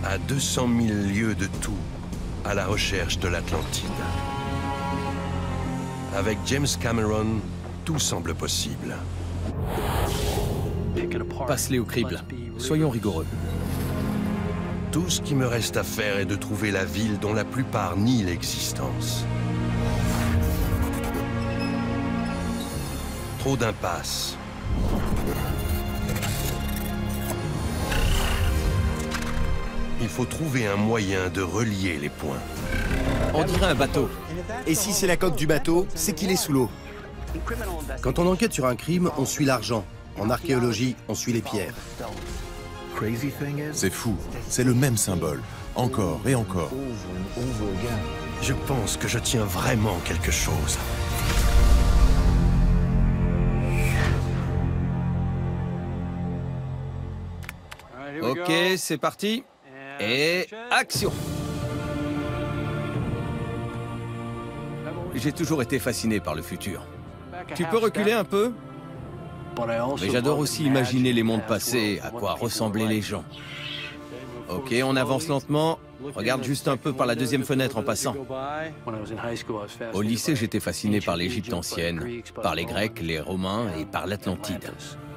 à 200 000 lieues de tout, à la recherche de l'Atlantide. Avec James Cameron, tout semble possible. Passe-les au crible. Soyons rigoureux. Tout ce qui me reste à faire est de trouver la ville dont la plupart nient l'existence. Trop d'impasses. Il faut trouver un moyen de relier les points. On dirait un bateau. Et si c'est la coque du bateau, c'est qu'il est sous l'eau. Quand on enquête sur un crime, on suit l'argent. En archéologie, on suit les pierres. C'est fou, c'est le même symbole, encore et encore. Je pense que je tiens vraiment quelque chose. Ok, c'est parti. Et action! J'ai toujours été fasciné par le futur. Tu peux reculer un peu? Mais j'adore aussi imaginer les mondes passés, à quoi ressemblaient les gens. Ok, on avance lentement. Regarde juste un peu par la deuxième fenêtre en passant. Au lycée, j'étais fasciné par l'Égypte ancienne, par les Grecs, les Romains et par l'Atlantide.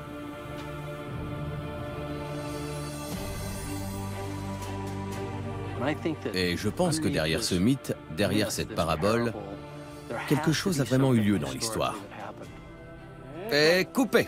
Et je pense que derrière ce mythe, derrière cette parabole, quelque chose a vraiment eu lieu dans l'histoire. Et coupé!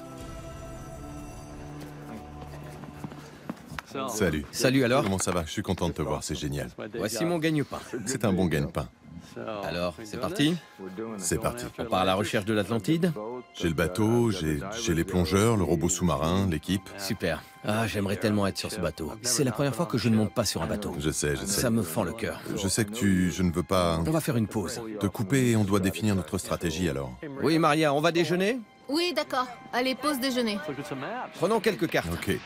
Salut. Salut alors. Comment ça va? Je suis content de te voir, c'est génial. Voici mon gagne-pain. C'est un bon gagne-pain. Alors, c'est parti? C'est parti. On part à la recherche de l'Atlantide? J'ai le bateau, j'ai les plongeurs, le robot sous-marin, l'équipe. Super. Ah, j'aimerais tellement être sur ce bateau. C'est la première fois que je ne monte pas sur un bateau. Je sais. Ça me fend le cœur. Je sais que je ne veux pas On va faire une pause. te couper et on doit définir notre stratégie alors. Oui, Maria, on va déjeuner? Oui, d'accord. Allez, pause déjeuner. Prenons quelques cartes. Ok.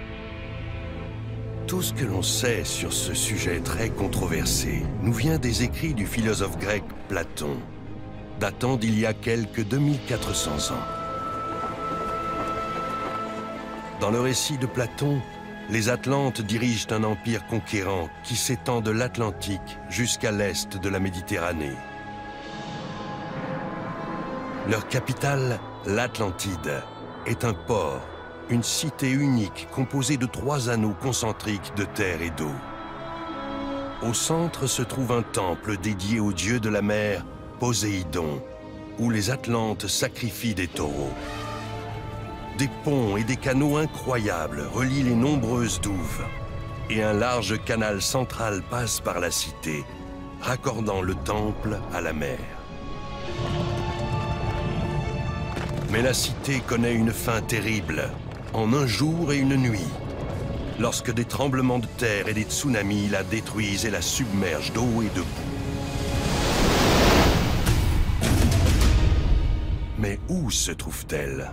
Tout ce que l'on sait sur ce sujet très controversé nous vient des écrits du philosophe grec Platon, datant d'il y a quelques 2400 ans. Dans le récit de Platon, les Atlantes dirigent un empire conquérant qui s'étend de l'Atlantique jusqu'à l'est de la Méditerranée. Leur capitale, l'Atlantide, est un port, une cité unique composée de 3 anneaux concentriques de terre et d'eau. Au centre se trouve un temple dédié au dieu de la mer, Poséidon, où les Atlantes sacrifient des taureaux. Des ponts et des canaux incroyables relient les nombreuses douves, et un large canal central passe par la cité, raccordant le temple à la mer. Mais la cité connaît une fin terrible, en un jour et une nuit, lorsque des tremblements de terre et des tsunamis la détruisent et la submergent d'eau et de boue. Mais où se trouve-t-elle?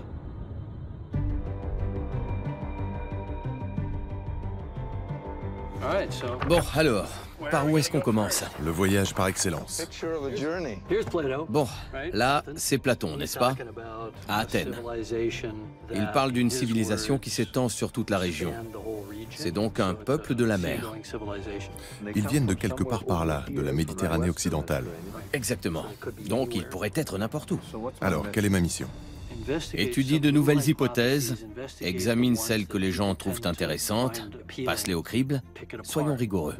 Bon, alors, par où est-ce qu'on commence? Le voyage par excellence. Bon, là, c'est Platon, n'est-ce pas? À Athènes. Il parle d'une civilisation qui s'étend sur toute la région. C'est donc un peuple de la mer. Ils viennent de quelque part par là, de la Méditerranée occidentale. Exactement. Donc, il pourrait être n'importe où. Alors, quelle est ma mission? Étudie de nouvelles hypothèses, examine celles que les gens trouvent intéressantes, passe-les au crible, soyons rigoureux.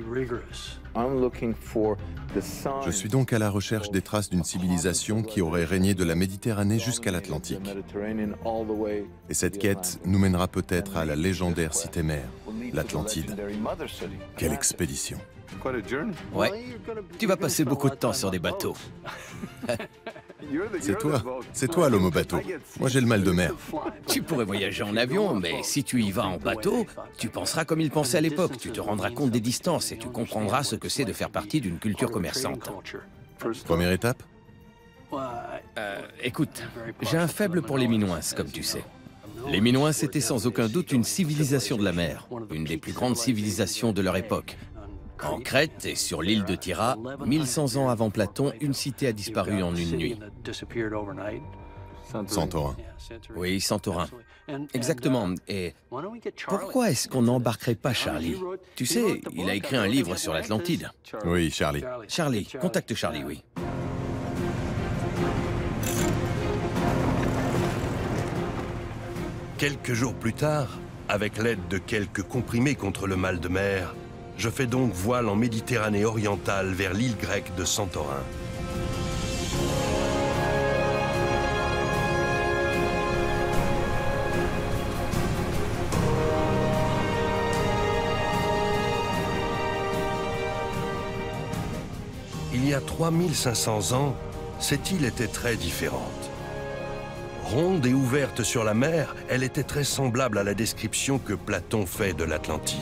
Je suis donc à la recherche des traces d'une civilisation qui aurait régné de la Méditerranée jusqu'à l'Atlantique. Et cette quête nous mènera peut-être à la légendaire cité-mère, l'Atlantide. Quelle expédition! Ouais, tu vas passer beaucoup de temps sur des bateaux. C'est toi l'homme au bateau. Moi j'ai le mal de mer. Tu pourrais voyager en avion, mais si tu y vas en bateau, tu penseras comme ils pensaient à l'époque. Tu te rendras compte des distances et tu comprendras ce que c'est de faire partie d'une culture commerçante. Première étape? Écoute, j'ai un faible pour les Minoens, comme tu sais. Les Minoens, c'était sans aucun doute une civilisation de la mer, une des plus grandes civilisations de leur époque. En Crète et sur l'île de Tyra, 1100 ans avant Platon, une cité a disparu en une nuit. Santorin. Oui, Santorin. Exactement. Et pourquoi est-ce qu'on n'embarquerait pas Charlie? Tu sais, il a écrit un livre sur l'Atlantide. Oui, Charlie. Charlie, contacte Charlie, oui. Quelques jours plus tard, avec l'aide de quelques comprimés contre le mal de mer, je fais donc voile en Méditerranée orientale vers l'île grecque de Santorin. Il y a 3500 ans, cette île était très différente. Ronde et ouverte sur la mer, elle était très semblable à la description que Platon fait de l'Atlantide.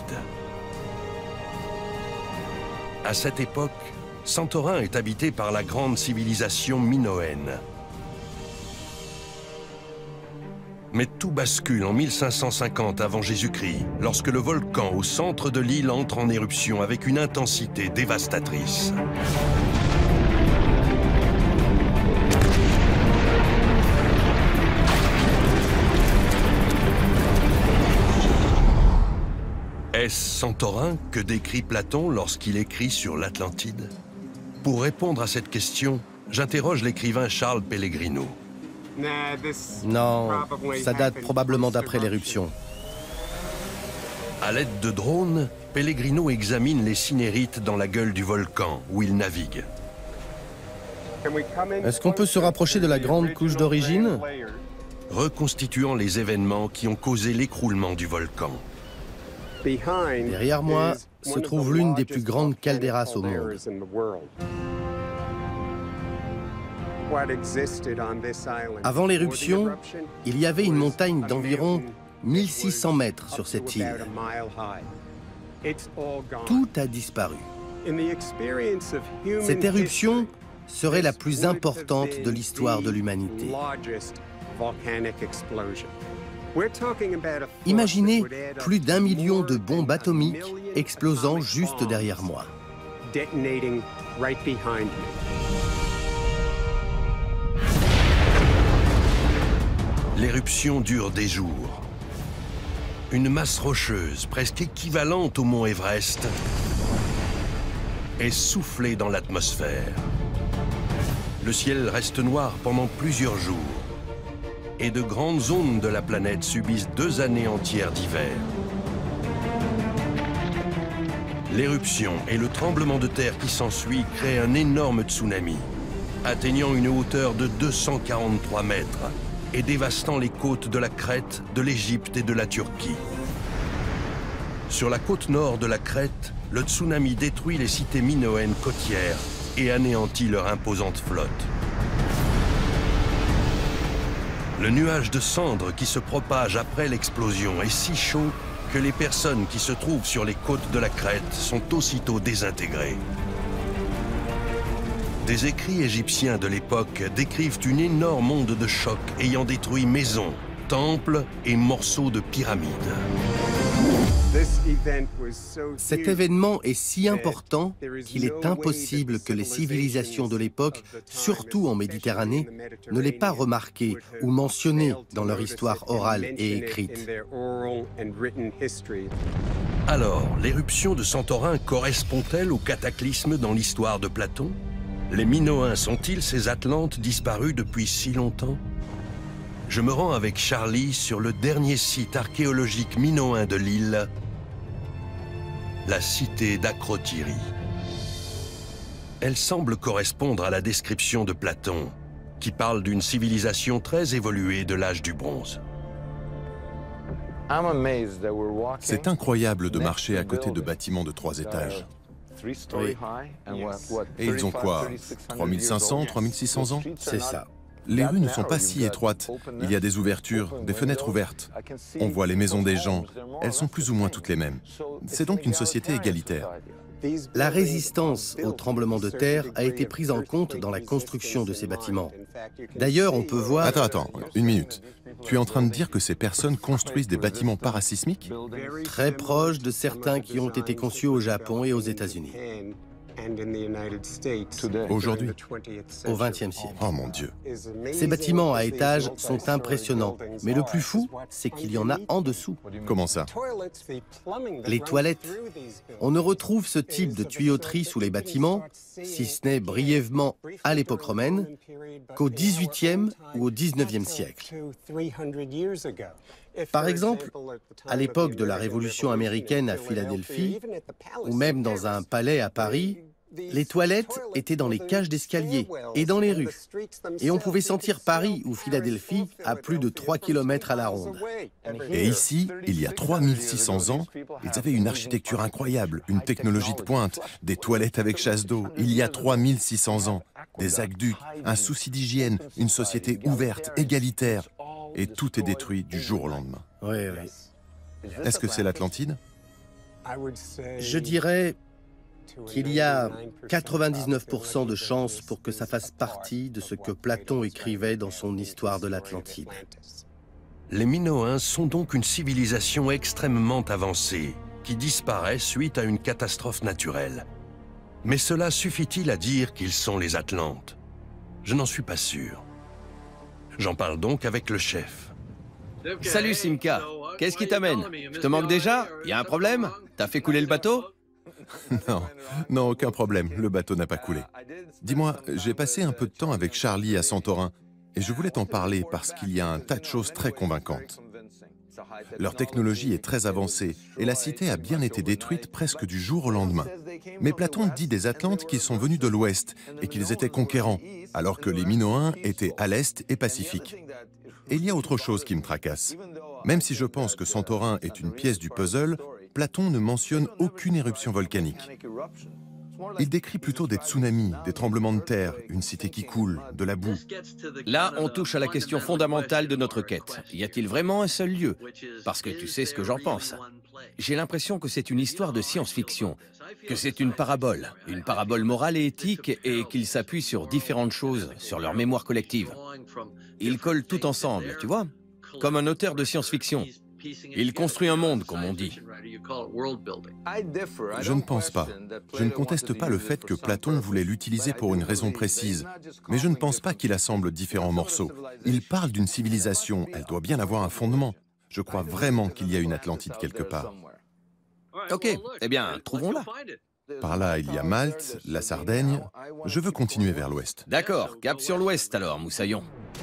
À cette époque, Santorin est habité par la grande civilisation minoenne. Mais tout bascule en 1550 avant Jésus-Christ, lorsque le volcan au centre de l'île entre en éruption avec une intensité dévastatrice. Est-ce Santorin que décrit Platon lorsqu'il écrit sur l'Atlantide? Pour répondre à cette question, j'interroge l'écrivain Charles Pellegrino. Non, ça date probablement d'après l'éruption. À l'aide de drones, Pellegrino examine les cinérites dans la gueule du volcan où il navigue. Est-ce qu'on peut se rapprocher de la grande couche d'origine? Reconstituant les événements qui ont causé l'écroulement du volcan. Derrière moi se trouve l'une des plus grandes calderas au monde. Avant l'éruption, il y avait une montagne d'environ 1600 mètres sur cette île. Tout a disparu. Cette éruption serait la plus importante de l'histoire de l'humanité. Imaginez plus d'1 million de bombes atomiques explosant juste derrière moi. L'éruption dure des jours. Une masse rocheuse, presque équivalente au mont Everest, est soufflée dans l'atmosphère. Le ciel reste noir pendant plusieurs jours. Et de grandes zones de la planète subissent 2 années entières d'hiver. L'éruption et le tremblement de terre qui s'ensuit créent un énorme tsunami, atteignant une hauteur de 243 mètres et dévastant les côtes de la Crète, de l'Égypte et de la Turquie. Sur la côte nord de la Crète, le tsunami détruit les cités minoennes côtières et anéantit leur imposante flotte. Le nuage de cendres qui se propage après l'explosion est si chaud que les personnes qui se trouvent sur les côtes de la Crète sont aussitôt désintégrées. Des écrits égyptiens de l'époque décrivent une énorme onde de choc ayant détruit maisons, temples et morceaux de pyramides. Cet événement est si important qu'il est impossible que les civilisations de l'époque, surtout en Méditerranée, ne l'aient pas remarqué ou mentionné dans leur histoire orale et écrite. Alors, l'éruption de Santorin correspond-elle au cataclysme dans l'histoire de Platon? Les Minoens sont-ils ces Atlantes disparus depuis si longtemps? Je me rends avec Charlie sur le dernier site archéologique minoen de l'île, la cité d'Akrotiri. Elle semble correspondre à la description de Platon, qui parle d'une civilisation très évoluée de l'âge du bronze. C'est incroyable de marcher à côté de bâtiments de 3 étages. Oui. Et ils ont quoi? 3500, 3600 ans? C'est ça. Les rues ne sont pas si étroites. Il y a des ouvertures, des fenêtres ouvertes. On voit les maisons des gens. Elles sont plus ou moins toutes les mêmes. C'est donc une société égalitaire. La résistance au tremblement de terre a été prise en compte dans la construction de ces bâtiments. D'ailleurs, on peut voir... Attends, une minute. Tu es en train de dire que ces personnes construisent des bâtiments parasismiques? Très proches de certains qui ont été conçus au Japon et aux États-Unis. Aujourd'hui, au XXe siècle. oh mon Dieu. Ces bâtiments à étages sont impressionnants, mais le plus fou, c'est qu'il y en a en dessous. Comment ça? Les toilettes. On ne retrouve ce type de tuyauterie sous les bâtiments, si ce n'est brièvement à l'époque romaine, qu'au XVIIIe ou au XIXe siècle. Par exemple, à l'époque de la Révolution américaine à Philadelphie, ou même dans un palais à Paris, les toilettes étaient dans les cages d'escalier et dans les rues. Et on pouvait sentir Paris ou Philadelphie à plus de 3 km à la ronde. Et ici, il y a 3600 ans, ils avaient une architecture incroyable, une technologie de pointe, des toilettes avec chasse d'eau. Il y a 3600 ans, des aqueducs, un souci d'hygiène, une société ouverte, égalitaire. Et tout est détruit du jour au lendemain. Oui, oui. Est-ce que c'est l'Atlantide? Je dirais qu'il y a 99% de chances pour que ça fasse partie de ce que Platon écrivait dans son histoire de l'Atlantide. Les Minoens sont donc une civilisation extrêmement avancée qui disparaît suite à une catastrophe naturelle. Mais cela suffit-il à dire qu'ils sont les Atlantes? Je n'en suis pas sûr. J'en parle donc avec le chef. Salut Simca, qu'est-ce qui t'amène? Je te manque déjà? Y a un problème? T'as fait couler le bateau? Non, non, aucun problème, le bateau n'a pas coulé. Dis-moi, j'ai passé un peu de temps avec Charlie à Santorin et je voulais t'en parler parce qu'il y a un tas de choses très convaincantes. Leur technologie est très avancée et la cité a bien été détruite presque du jour au lendemain. Mais Platon dit des Atlantes qu'ils sont venus de l'Ouest et qu'ils étaient conquérants, alors que les Minoens étaient à l'Est et pacifiques. Et il y a autre chose qui me tracasse. Même si je pense que Santorin est une pièce du puzzle, Platon ne mentionne aucune éruption volcanique. Il décrit plutôt des tsunamis, des tremblements de terre, une cité qui coule, de la boue. Là, on touche à la question fondamentale de notre quête. Y a-t-il vraiment un seul lieu? Parce que tu sais ce que j'en pense. J'ai l'impression que c'est une histoire de science-fiction, que c'est une parabole morale et éthique, et qu'il s'appuie sur différentes choses, sur leur mémoire collective. Ils collent tout ensemble, tu vois? Comme un auteur de science-fiction. Il construit un monde, comme on dit. Je ne pense pas. Je ne conteste pas le fait que Platon voulait l'utiliser pour une raison précise, mais je ne pense pas qu'il assemble différents morceaux. Il parle d'une civilisation, elle doit bien avoir un fondement. Je crois vraiment qu'il y a une Atlantide quelque part. Ok, eh bien, trouvons-la. Par là, il y a Malte, la Sardaigne. Je veux continuer vers l'ouest. D'accord, cap sur l'ouest alors, moussaillon.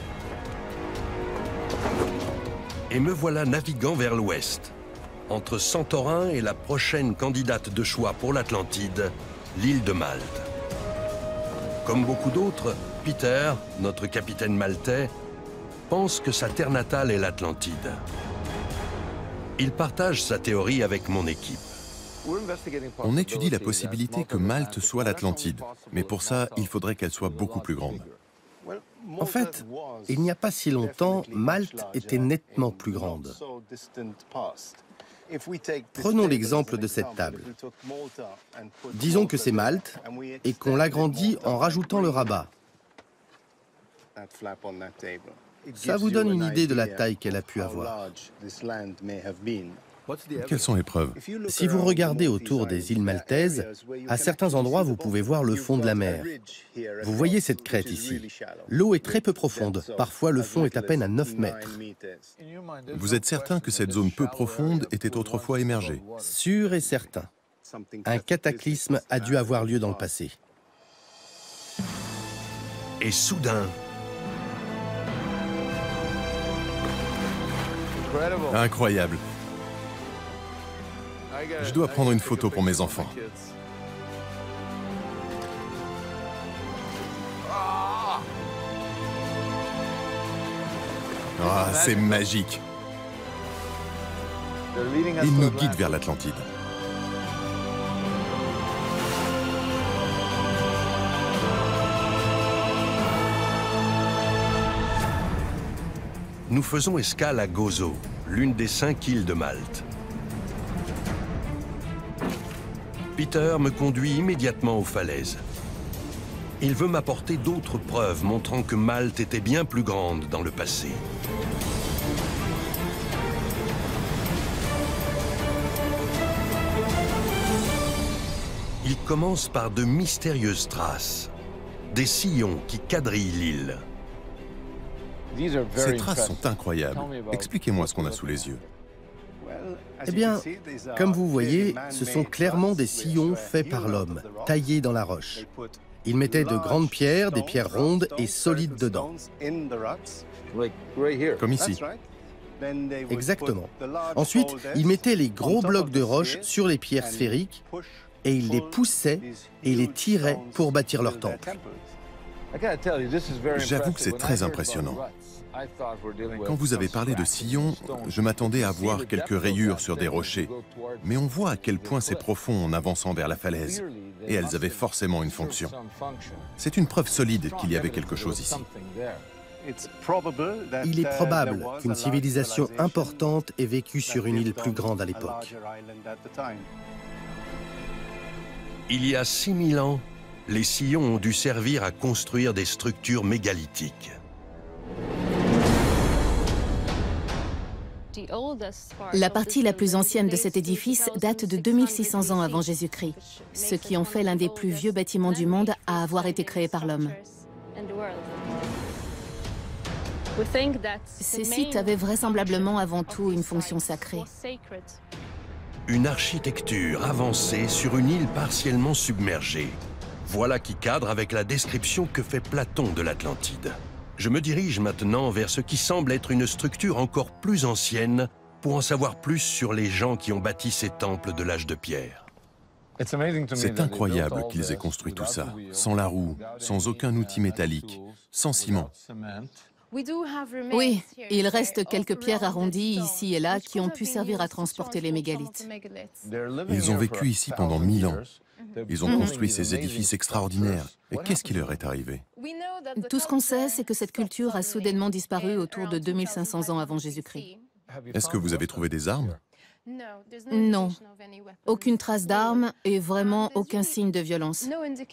Et me voilà naviguant vers l'ouest, entre Santorin et la prochaine candidate de choix pour l'Atlantide, l'île de Malte. Comme beaucoup d'autres, Peter, notre capitaine maltais, pense que sa terre natale est l'Atlantide. Il partage sa théorie avec mon équipe. On étudie la possibilité que Malte soit l'Atlantide, mais pour ça, il faudrait qu'elle soit beaucoup plus grande. En fait, il n'y a pas si longtemps, Malte était nettement plus grande. Prenons l'exemple de cette table. Disons que c'est Malte et qu'on l'agrandit en rajoutant le rabat. Ça vous donne une idée de la taille qu'elle a pu avoir. Quelles sont les preuves? Si vous regardez autour des îles maltaises, à certains endroits, vous pouvez voir le fond de la mer. Vous voyez cette crête ici. L'eau est très peu profonde. Parfois, le fond est à peine à 9 mètres. Vous êtes certain que cette zone peu profonde était autrefois émergée? Sûr et certain. Un cataclysme a dû avoir lieu dans le passé. Et soudain, Incroyable. Je dois prendre une photo pour mes enfants. Ah, c'est magique. Il nous guide vers l'Atlantide. nous faisons escale à Gozo, l'une des 5 îles de Malte. Peter me conduit immédiatement aux falaises. Il veut m'apporter d'autres preuves montrant que Malte était bien plus grande dans le passé. Il commence par de mystérieuses traces, des sillons qui quadrillent l'île. Ces traces sont incroyables. Expliquez-moi ce qu'on a sous les yeux. Eh bien, comme vous voyez, ce sont clairement des sillons faits par l'homme, taillés dans la roche. Ils mettaient de grandes pierres, des pierres rondes et solides dedans. Comme ici. Exactement. Ensuite, ils mettaient les gros blocs de roche sur les pierres sphériques et ils les poussaient et les tiraient pour bâtir leur temple. J'avoue que c'est très impressionnant. Quand vous avez parlé de sillons, je m'attendais à voir quelques rayures sur des rochers. Mais on voit à quel point c'est profond en avançant vers la falaise. Et elles avaient forcément une fonction. C'est une preuve solide qu'il y avait quelque chose ici. Il est probable qu'une civilisation importante ait vécu sur une île plus grande à l'époque. Il y a 6000 ans, les sillons ont dû servir à construire des structures mégalithiques. La partie la plus ancienne de cet édifice date de 2600 ans avant Jésus-Christ, ce qui en fait l'un des plus vieux bâtiments du monde à avoir été créé par l'homme. Ces sites avaient vraisemblablement avant tout une fonction sacrée. Une architecture avancée sur une île partiellement submergée. Voilà qui cadre avec la description que fait Platon de l'Atlantide. Je me dirige maintenant vers ce qui semble être une structure encore plus ancienne pour en savoir plus sur les gens qui ont bâti ces temples de l'âge de pierre. C'est incroyable qu'ils aient construit tout ça, sans la roue, sans aucun outil métallique, sans ciment. Oui, il reste quelques pierres arrondies ici et là qui ont pu servir à transporter les mégalithes. Ils ont vécu ici pendant 1000 ans. Ils ont construit ces édifices extraordinaires. Et qu'est-ce qui leur est arrivé? Tout ce qu'on sait, c'est que cette culture a soudainement disparu autour de 2500 ans avant Jésus-Christ. Est-ce que vous avez trouvé des armes? Non. Aucune trace d'armes et vraiment aucun signe de violence.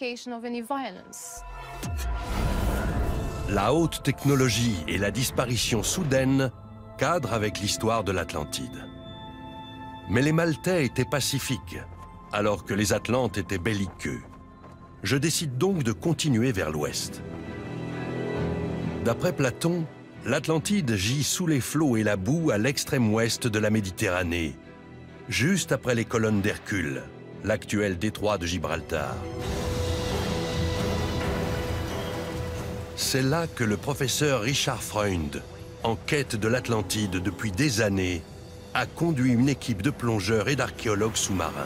La haute technologie et la disparition soudaine cadrent avec l'histoire de l'Atlantide. Mais les Maltais étaient pacifiques, alors que les Atlantes étaient belliqueux. Je décide donc de continuer vers l'ouest. D'après Platon, l'Atlantide gît sous les flots et la boue à l'extrême ouest de la Méditerranée, juste après les colonnes d'Hercule, l'actuel détroit de Gibraltar. C'est là que le professeur Richard Freund, en quête de l'Atlantide depuis des années, a conduit une équipe de plongeurs et d'archéologues sous-marins.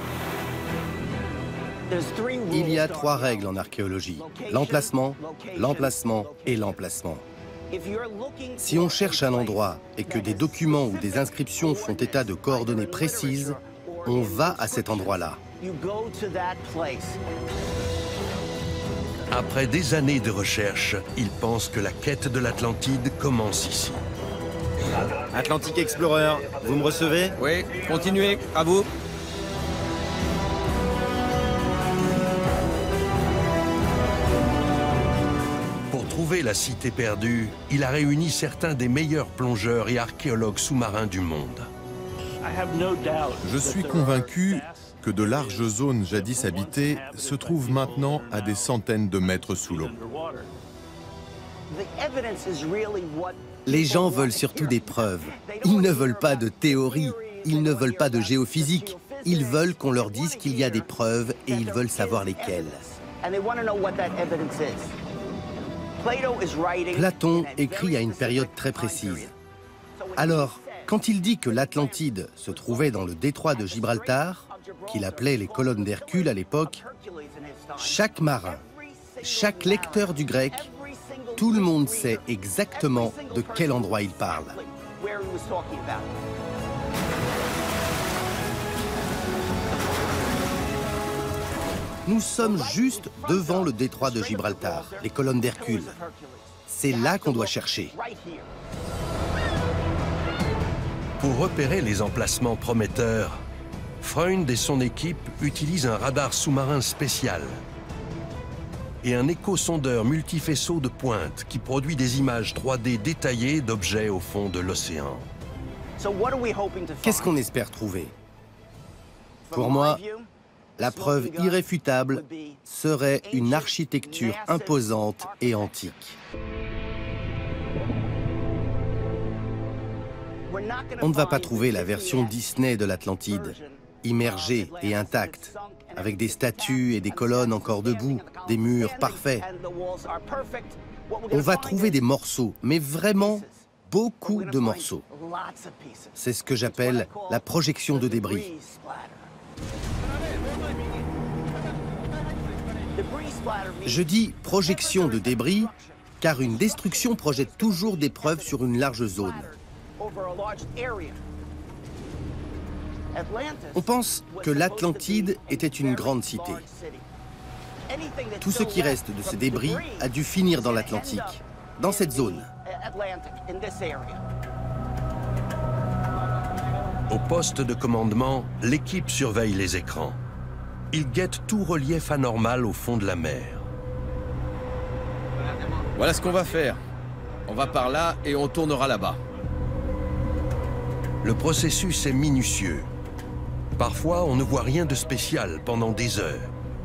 Il y a 3 règles en archéologie: l'emplacement, l'emplacement et l'emplacement. Si on cherche un endroit et que des documents ou des inscriptions font état de coordonnées précises, on va à cet endroit-là. Après des années de recherche, ils pensent que la quête de l'Atlantide commence ici. Atlantic Explorer, vous me recevez? Oui, continuez, à vous. Pour trouver la cité perdue, il a réuni certains des meilleurs plongeurs et archéologues sous-marins du monde. Je suis convaincu que de larges zones jadis habitées se trouvent maintenant à des centaines de mètres sous l'eau. Les gens veulent surtout des preuves. Ils ne veulent pas de théorie, ils ne veulent pas de géophysique. Ils veulent qu'on leur dise qu'il y a des preuves et ils veulent savoir lesquelles. Platon écrit à une période très précise. Alors, quand il dit que l'Atlantide se trouvait dans le détroit de Gibraltar, qu'il appelait les colonnes d'Hercule à l'époque, chaque marin, chaque lecteur du grec, tout le monde sait exactement de quel endroit il parle. Nous sommes juste devant le détroit de Gibraltar, les colonnes d'Hercule. C'est là qu'on doit chercher. Pour repérer les emplacements prometteurs, Freund et son équipe utilisent un radar sous-marin spécial et un échosondeur multifaisceau de pointe qui produit des images 3D détaillées d'objets au fond de l'océan. Qu'est-ce qu'on espère trouver? Pour moi, La preuve irréfutable serait une architecture imposante et antique. On ne va pas trouver la version Disney de l'Atlantide, immergée et intacte, avec des statues et des colonnes encore debout, des murs parfaits. On va trouver des morceaux, mais vraiment beaucoup de morceaux. C'est ce que j'appelle la projection de débris. Je dis projection de débris car une destruction projette toujours des preuves sur une large zone. On pense que l'Atlantide était une grande cité. Tout ce qui reste de ces débris a dû finir dans l'Atlantique, dans cette zone. Au poste de commandement, l'équipe surveille les écrans. Ils guettent tout relief anormal au fond de la mer. Voilà ce qu'on va faire. On va par là et on tournera là-bas. Le processus est minutieux. Parfois, on ne voit rien de spécial pendant des heures.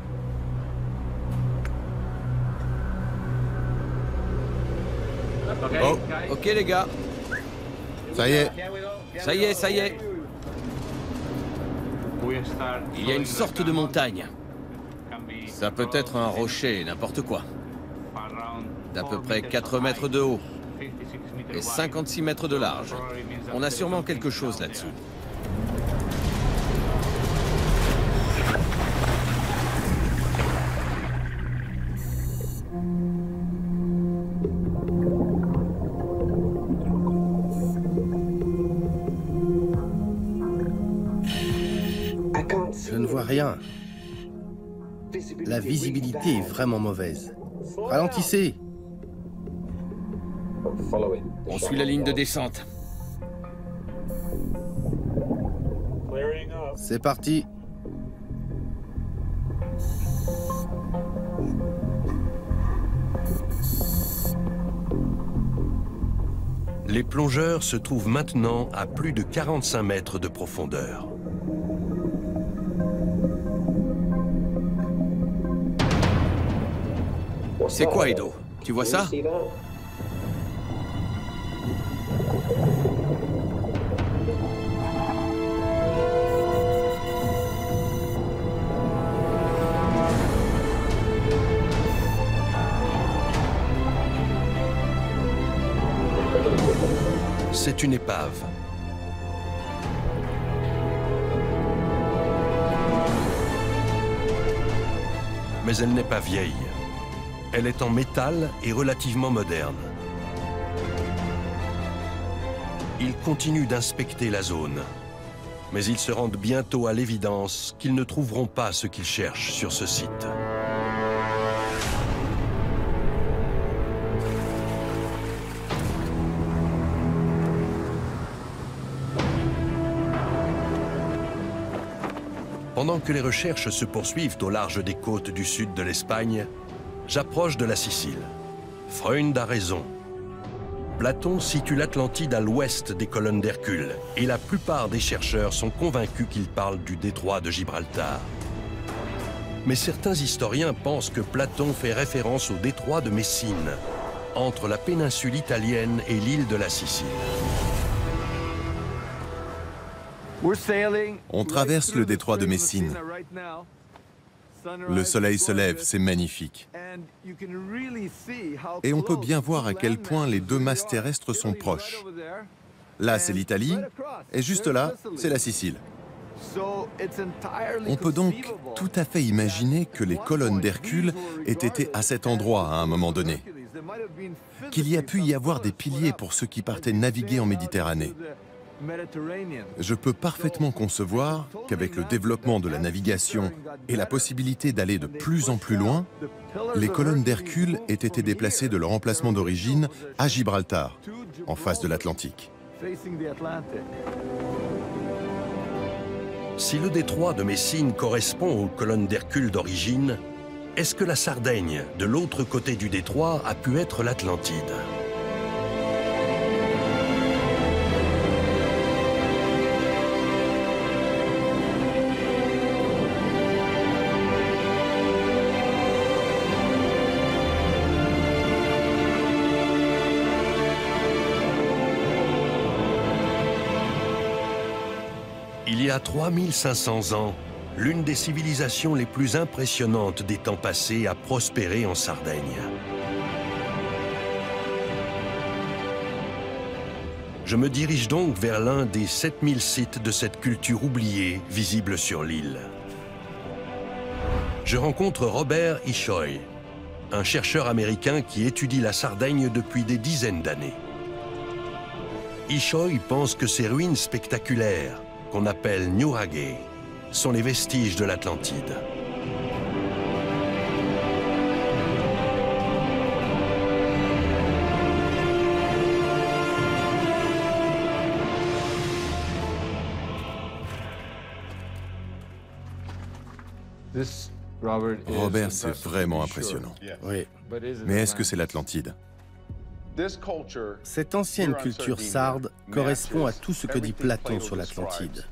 Oh, ok les gars. Ça y est. Ça y est, ça y est. Il y a une sorte de montagne. Ça peut être un rocher, n'importe quoi. D'à peu près 4 mètres de haut et 56 mètres de large. On a sûrement quelque chose là-dessous. Je ne vois rien. La visibilité est vraiment mauvaise. Ralentissez. On suit la ligne de descente. C'est parti. Les plongeurs se trouvent maintenant à plus de 45 mètres de profondeur. C'est quoi, Edo? Tu vois ça? C'est une épave. Mais elle n'est pas vieille. Elle est en métal et relativement moderne. Ils continuent d'inspecter la zone. Mais ils se rendent bientôt à l'évidence qu'ils ne trouveront pas ce qu'ils cherchent sur ce site. Pendant que les recherches se poursuivent au large des côtes du sud de l'Espagne, j'approche de la Sicile. Freund a raison. Platon situe l'Atlantide à l'ouest des colonnes d'Hercule, et la plupart des chercheurs sont convaincus qu'il parle du détroit de Gibraltar. Mais certains historiens pensent que Platon fait référence au détroit de Messine, entre la péninsule italienne et l'île de la Sicile. On traverse le détroit de Messine. Le soleil se lève, c'est magnifique. Et on peut bien voir à quel point les deux masses terrestres sont proches. Là, c'est l'Italie, et juste là, c'est la Sicile. On peut donc tout à fait imaginer que les colonnes d'Hercule aient été à cet endroit à un moment donné. Qu'il y a pu y avoir des piliers pour ceux qui partaient naviguer en Méditerranée. Je peux parfaitement concevoir qu'avec le développement de la navigation et la possibilité d'aller de plus en plus loin, les colonnes d'Hercule aient été déplacées de leur emplacement d'origine à Gibraltar, en face de l'Atlantique. Si le détroit de Messine correspond aux colonnes d'Hercule d'origine, est-ce que la Sardaigne, de l'autre côté du détroit, a pu être l'Atlantide ? Il y a 3500 ans, l'une des civilisations les plus impressionnantes des temps passés a prospéré en Sardaigne. Je me dirige donc vers l'un des 7000 sites de cette culture oubliée visible sur l'île. Je rencontre Robert Ishoy, un chercheur américain qui étudie la Sardaigne depuis des dizaines d'années. Ishoy pense que ces ruines spectaculaires, qu'on appelle Nuraghe, sont les vestiges de l'Atlantide. Robert, c'est vraiment impressionnant. Oui. Mais est-ce que c'est l'Atlantide? Cette ancienne culture sarde correspond à tout ce que dit Platon sur l'Atlantide.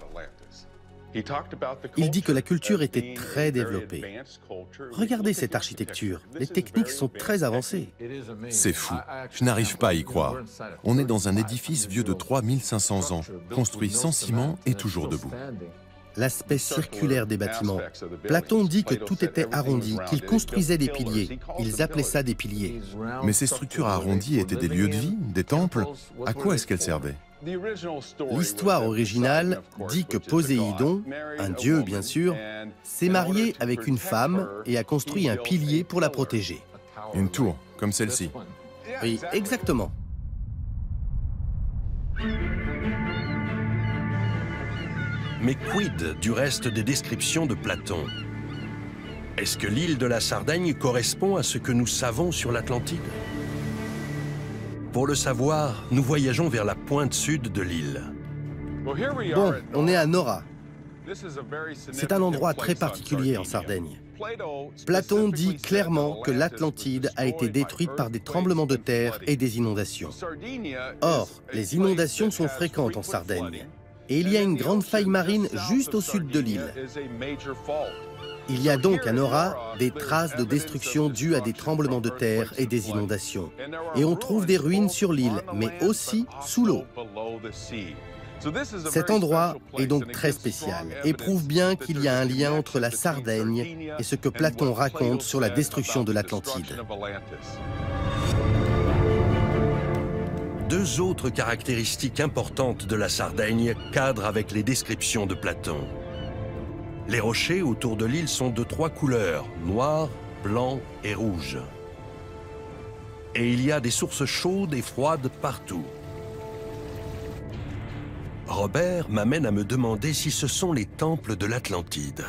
Il dit que la culture était très développée. Regardez cette architecture, les techniques sont très avancées. C'est fou, je n'arrive pas à y croire. On est dans un édifice vieux de 3500 ans, construit sans ciment et toujours debout. L'aspect circulaire des bâtiments. Platon dit que tout était arrondi, qu'ils construisaient des piliers. Ils appelaient ça des piliers. Mais ces structures arrondies étaient des lieux de vie, des temples? À quoi est-ce qu'elles servaient? L'histoire originale dit que Poséidon, un dieu bien sûr, s'est marié avec une femme et a construit un pilier pour la protéger. Une tour, comme celle-ci. Oui, exactement. Mais quid du reste des descriptions de Platon? Est-ce que l'île de la Sardaigne correspond à ce que nous savons sur l'Atlantide? Pour le savoir, nous voyageons vers la pointe sud de l'île. Bon, on est à Nora. C'est un endroit très particulier en Sardaigne. Platon dit clairement que l'Atlantide a été détruite par des tremblements de terre et des inondations. Or, les inondations sont fréquentes en Sardaigne. Et il y a une grande faille marine juste au sud de l'île. Il y a donc à Nora des traces de destruction dues à des tremblements de terre et des inondations. Et on trouve des ruines sur l'île, mais aussi sous l'eau. Cet endroit est donc très spécial et prouve bien qu'il y a un lien entre la Sardaigne et ce que Platon raconte sur la destruction de l'Atlantide. Deux autres caractéristiques importantes de la Sardaigne cadrent avec les descriptions de Platon. Les rochers autour de l'île sont de 3 couleurs, noir, blanc et rouge. Et il y a des sources chaudes et froides partout. Robert m'amène à me demander si ce sont les temples de l'Atlantide.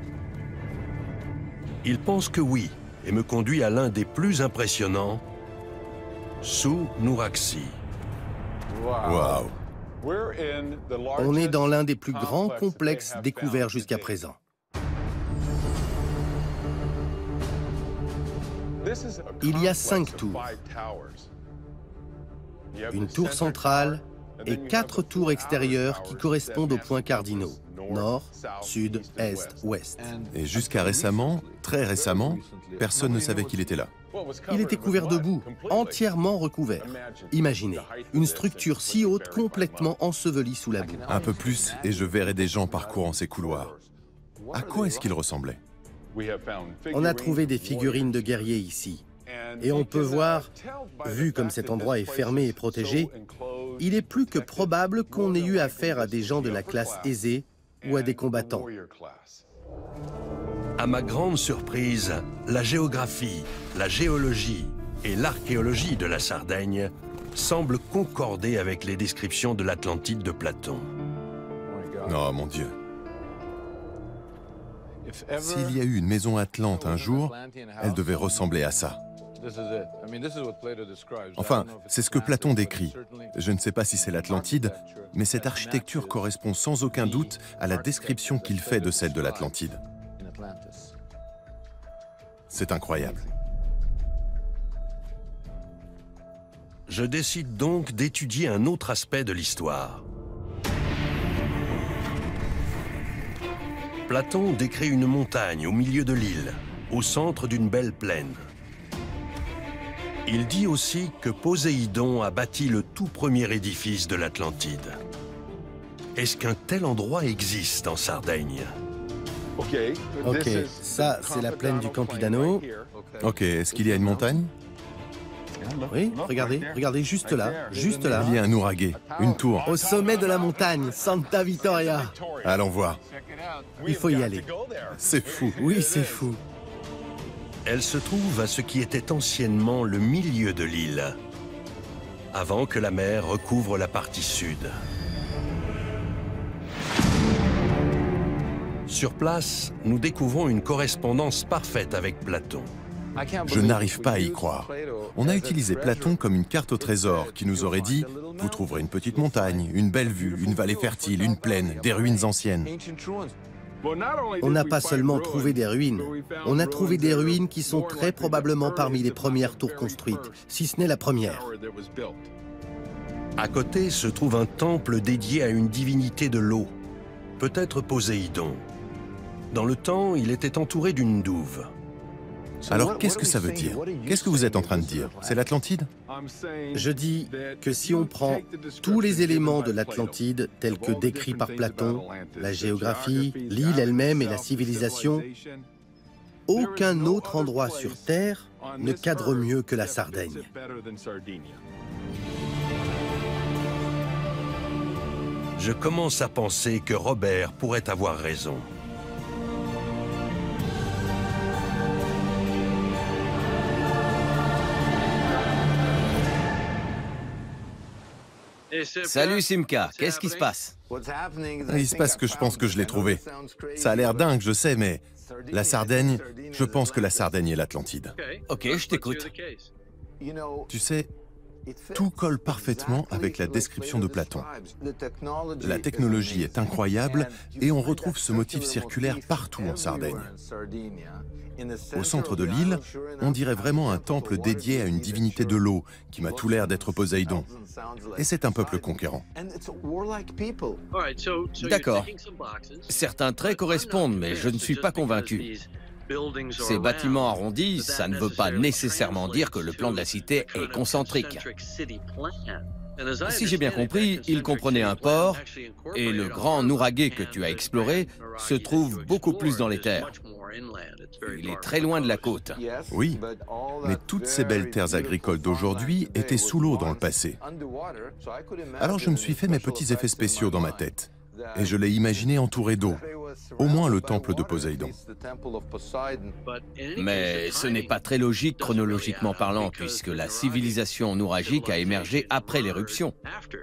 Il pense que oui, et me conduit à l'un des plus impressionnants, Su-Nuraxi. Waouh! On est dans l'un des plus grands complexes découverts jusqu'à présent. Il y a 5 tours. Une tour centrale et 4 tours extérieures qui correspondent aux points cardinaux. Nord, sud, est, ouest. Et jusqu'à récemment, très récemment, personne ne savait qu'il était là. Il était couvert de boue, entièrement recouvert. Imaginez, une structure si haute complètement ensevelie sous la boue. Un peu plus et je verrais des gens parcourant ces couloirs. À quoi est-ce qu'ils ressemblaient? On a trouvé des figurines de guerriers ici. Et on peut voir, vu comme cet endroit est fermé et protégé, il est plus que probable qu'on ait eu affaire à des gens de la classe aisée ou à des combattants. À ma grande surprise, la géographie, la géologie et l'archéologie de la Sardaigne semblent concorder avec les descriptions de l'Atlantide de Platon. Oh mon Dieu! S'il y a eu une maison atlante un jour, elle devait ressembler à ça. Enfin, c'est ce que Platon décrit. Je ne sais pas si c'est l'Atlantide, mais cette architecture correspond sans aucun doute à la description qu'il fait de celle de l'Atlantide. C'est incroyable. Je décide donc d'étudier un autre aspect de l'histoire. Platon décrit une montagne au milieu de l'île, au centre d'une belle plaine. Il dit aussi que Poséidon a bâti le tout premier édifice de l'Atlantide. Est-ce qu'un tel endroit existe en Sardaigne? Ok, ça c'est la plaine du Campidano. Ok, est-ce qu'il y a une montagne? Oui, regardez, juste là. Il y a un ouragé, une tour. Au sommet de la montagne, Santa Vittoria. Allons voir. Il faut y aller. C'est fou. Oui, c'est fou. Elle se trouve à ce qui était anciennement le milieu de l'île, avant que la mer recouvre la partie sud. Sur place, nous découvrons une correspondance parfaite avec Platon. Je n'arrive pas à y croire. On a utilisé Platon comme une carte au trésor qui nous aurait dit « Vous trouverez une petite montagne, une belle vue, une vallée fertile, une plaine, des ruines anciennes. » On n'a pas seulement trouvé des ruines, on a trouvé des ruines qui sont très probablement parmi les premières tours construites, si ce n'est la première. À côté se trouve un temple dédié à une divinité de l'eau, peut-être Poséidon. Dans le temps, il était entouré d'une douve. Alors qu'est-ce que ça veut dire? Qu'est-ce que vous êtes en train de dire? C'est l'Atlantide? Je dis que si on prend tous les éléments de l'Atlantide, tels que décrits par Platon, la géographie, l'île elle-même et la civilisation, aucun autre endroit sur Terre ne cadre mieux que la Sardaigne. Je commence à penser que Robert pourrait avoir raison. Salut Simca, qu'est-ce qui se passe? Il se passe que je pense que je l'ai trouvé. Ça a l'air dingue, je sais, mais la Sardaigne, je pense que la Sardaigne est l'Atlantide. Ok, je t'écoute. Tu sais, tout colle parfaitement avec la description de Platon. La technologie est incroyable et on retrouve ce motif circulaire partout en Sardaigne. Au centre de l'île, on dirait vraiment un temple dédié à une divinité de l'eau qui m'a tout l'air d'être Poséidon. Et c'est un peuple conquérant. D'accord. Certains traits correspondent, mais je ne suis pas convaincu. Ces bâtiments arrondis, ça ne veut pas nécessairement dire que le plan de la cité est concentrique. Si j'ai bien compris, il comprenait un port, et le grand Nouraghe que tu as exploré se trouve beaucoup plus dans les terres. Il est très loin de la côte. Oui, mais toutes ces belles terres agricoles d'aujourd'hui étaient sous l'eau dans le passé. Alors je me suis fait mes petits effets spéciaux dans ma tête, et je l'ai imaginé entouré d'eau, au moins le temple de Poséidon. Mais ce n'est pas très logique chronologiquement parlant, puisque la civilisation nouragique a émergé après l'éruption.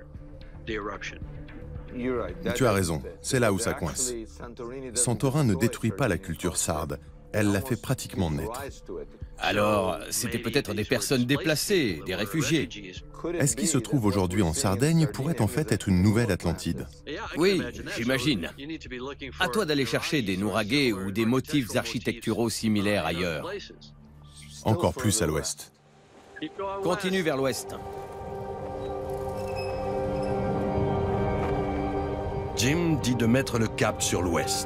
Tu as raison, c'est là où ça coince. Santorin ne détruit pas la culture sarde, elle la fait pratiquement naître. Alors, c'était peut-être des personnes déplacées, des réfugiés. Est-ce qui se trouve aujourd'hui en Sardaigne pourrait en fait être une nouvelle Atlantide? Oui, j'imagine. À toi d'aller chercher des Nouraghe ou des motifs architecturaux similaires ailleurs. Encore plus à l'ouest. Continue vers l'ouest. Jim dit de mettre le cap sur l'ouest.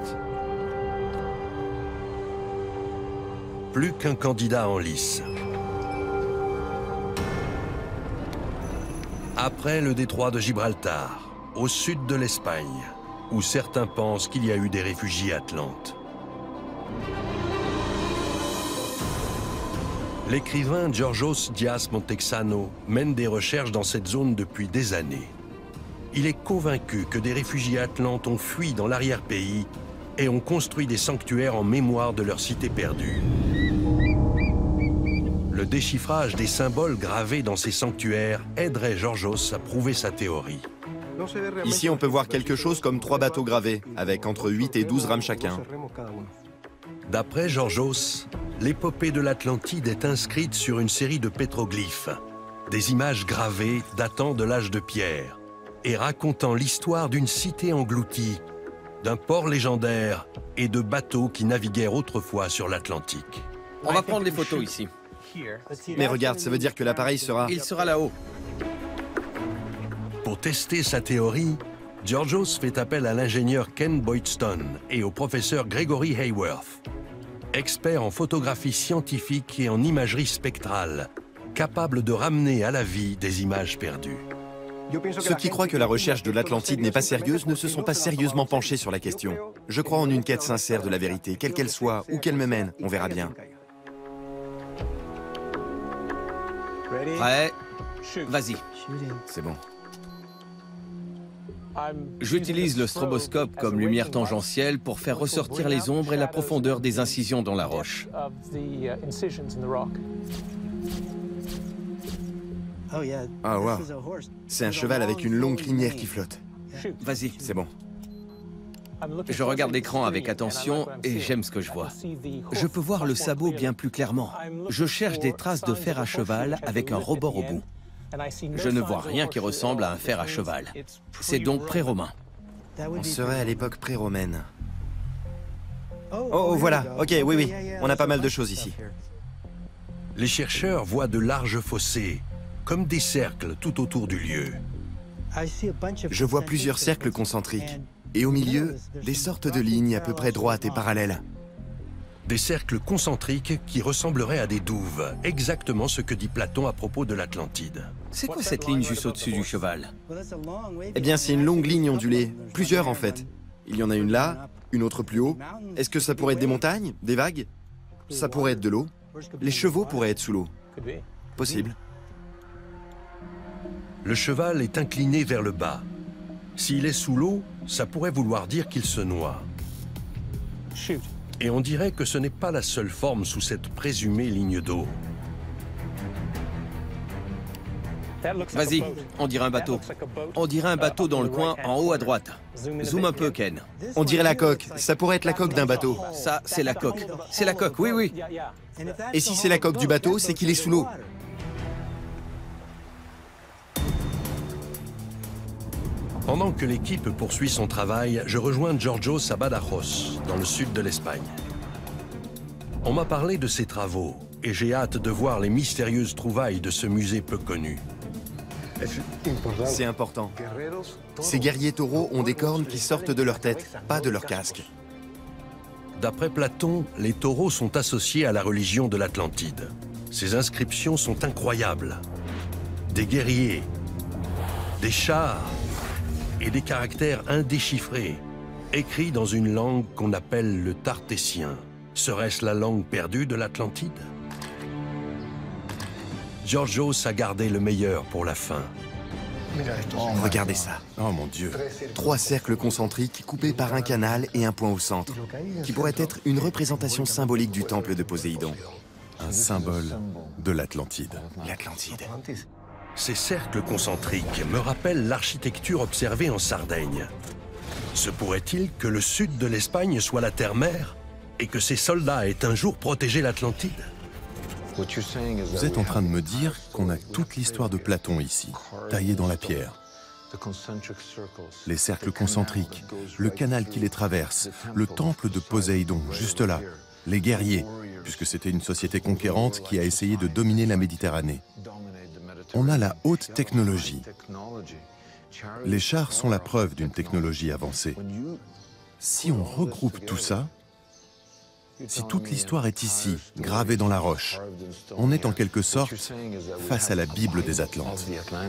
Plus qu'un candidat en lice. Après le détroit de Gibraltar, au sud de l'Espagne, où certains pensent qu'il y a eu des réfugiés atlantes. L'écrivain Georgios Dias Montexano mène des recherches dans cette zone depuis des années. Il est convaincu que des réfugiés atlantes ont fui dans l'arrière-pays et ont construit des sanctuaires en mémoire de leur cité perdue. Le déchiffrage des symboles gravés dans ces sanctuaires aiderait Georgios à prouver sa théorie. Ici, on peut voir quelque chose comme 3 bateaux gravés, avec entre 8 et 12 rames chacun. D'après Georgios, l'épopée de l'Atlantide est inscrite sur une série de pétroglyphes, des images gravées datant de l'âge de pierre et racontant l'histoire d'une cité engloutie, d'un port légendaire et de bateaux qui naviguèrent autrefois sur l'Atlantique. On va prendre les photos ici. Mais regarde, ça veut dire que l'appareil sera... Il sera là-haut. Pour tester sa théorie, Georgios fait appel à l'ingénieur Ken Boydston et au professeur Gregory Hayworth, experts en photographie scientifique et en imagerie spectrale, capables de ramener à la vie des images perdues. Ceux qui croient que la recherche de l'Atlantide n'est pas sérieuse ne se sont pas sérieusement penchés sur la question. Je crois en une quête sincère de la vérité, quelle qu'elle soit, où qu'elle me mène, on verra bien. Prêt? Vas-y. C'est bon. J'utilise le stroboscope comme lumière tangentielle pour faire ressortir les ombres et la profondeur des incisions dans la roche. Ah wow. C'est un cheval avec une longue crinière qui flotte. Vas-y. C'est bon. Je regarde l'écran avec attention et j'aime ce que je vois. Je peux voir le sabot bien plus clairement. Je cherche des traces de fer à cheval avec un rebord au bout. Je ne vois rien qui ressemble à un fer à cheval. C'est donc pré-romain. On serait à l'époque pré-romaine. Oh, voilà. Ok, oui. On a pas mal de choses ici. Les chercheurs voient de larges fossés, comme des cercles tout autour du lieu. Je vois plusieurs cercles concentriques. Et au milieu, des sortes de lignes à peu près droites et parallèles. Des cercles concentriques qui ressembleraient à des douves, exactement ce que dit Platon à propos de l'Atlantide. C'est quoi cette ligne juste au-dessus du cheval? Eh bien, c'est une longue ligne ondulée. Plusieurs, en fait. Il y en a une là, une autre plus haut. Est-ce que ça pourrait être des montagnes, des vagues? Ça pourrait être de l'eau. Les chevaux pourraient être sous l'eau. Possible. Le cheval est incliné vers le bas. S'il est sous l'eau, ça pourrait vouloir dire qu'il se noie. Et on dirait que ce n'est pas la seule forme sous cette présumée ligne d'eau. Vas-y, on dirait un bateau. On dirait un bateau dans le coin, en haut à droite. Zoom un peu, Ken. On dirait la coque. Ça pourrait être la coque d'un bateau. Ça, c'est la coque. C'est la coque, oui. Et si c'est la coque du bateau, c'est qu'il est sous l'eau. Pendant que l'équipe poursuit son travail, je rejoins Georgios à Badajoz, dans le sud de l'Espagne. On m'a parlé de ses travaux, et j'ai hâte de voir les mystérieuses trouvailles de ce musée peu connu. C'est important. Ces guerriers taureaux ont des cornes qui sortent de leur tête, pas de leur casque. D'après Platon, les taureaux sont associés à la religion de l'Atlantide. Ces inscriptions sont incroyables. Des guerriers, des chars, et des caractères indéchiffrés, écrits dans une langue qu'on appelle le tartessien. Serait-ce la langue perdue de l'Atlantide? Georgios a gardé le meilleur pour la fin. Regardez ça. Oh mon Dieu. 3 cercles concentriques coupés par un canal et un point au centre, qui pourrait être une représentation symbolique du temple de Poséidon. Un symbole de l'Atlantide. L'Atlantide. Ces cercles concentriques me rappellent l'architecture observée en Sardaigne. Se pourrait-il que le sud de l'Espagne soit la terre-mère et que ces soldats aient un jour protégé l'Atlantide? Vous êtes en train de me dire qu'on a toute l'histoire de Platon ici, taillée dans la pierre. Les cercles concentriques, le canal qui les traverse, le temple de Poséidon, juste là, les guerriers, puisque c'était une société conquérante qui a essayé de dominer la Méditerranée. On a la haute technologie. Les chars sont la preuve d'une technologie avancée. Si on regroupe tout ça, si toute l'histoire est ici, gravée dans la roche, on est en quelque sorte face à la Bible des Atlantes.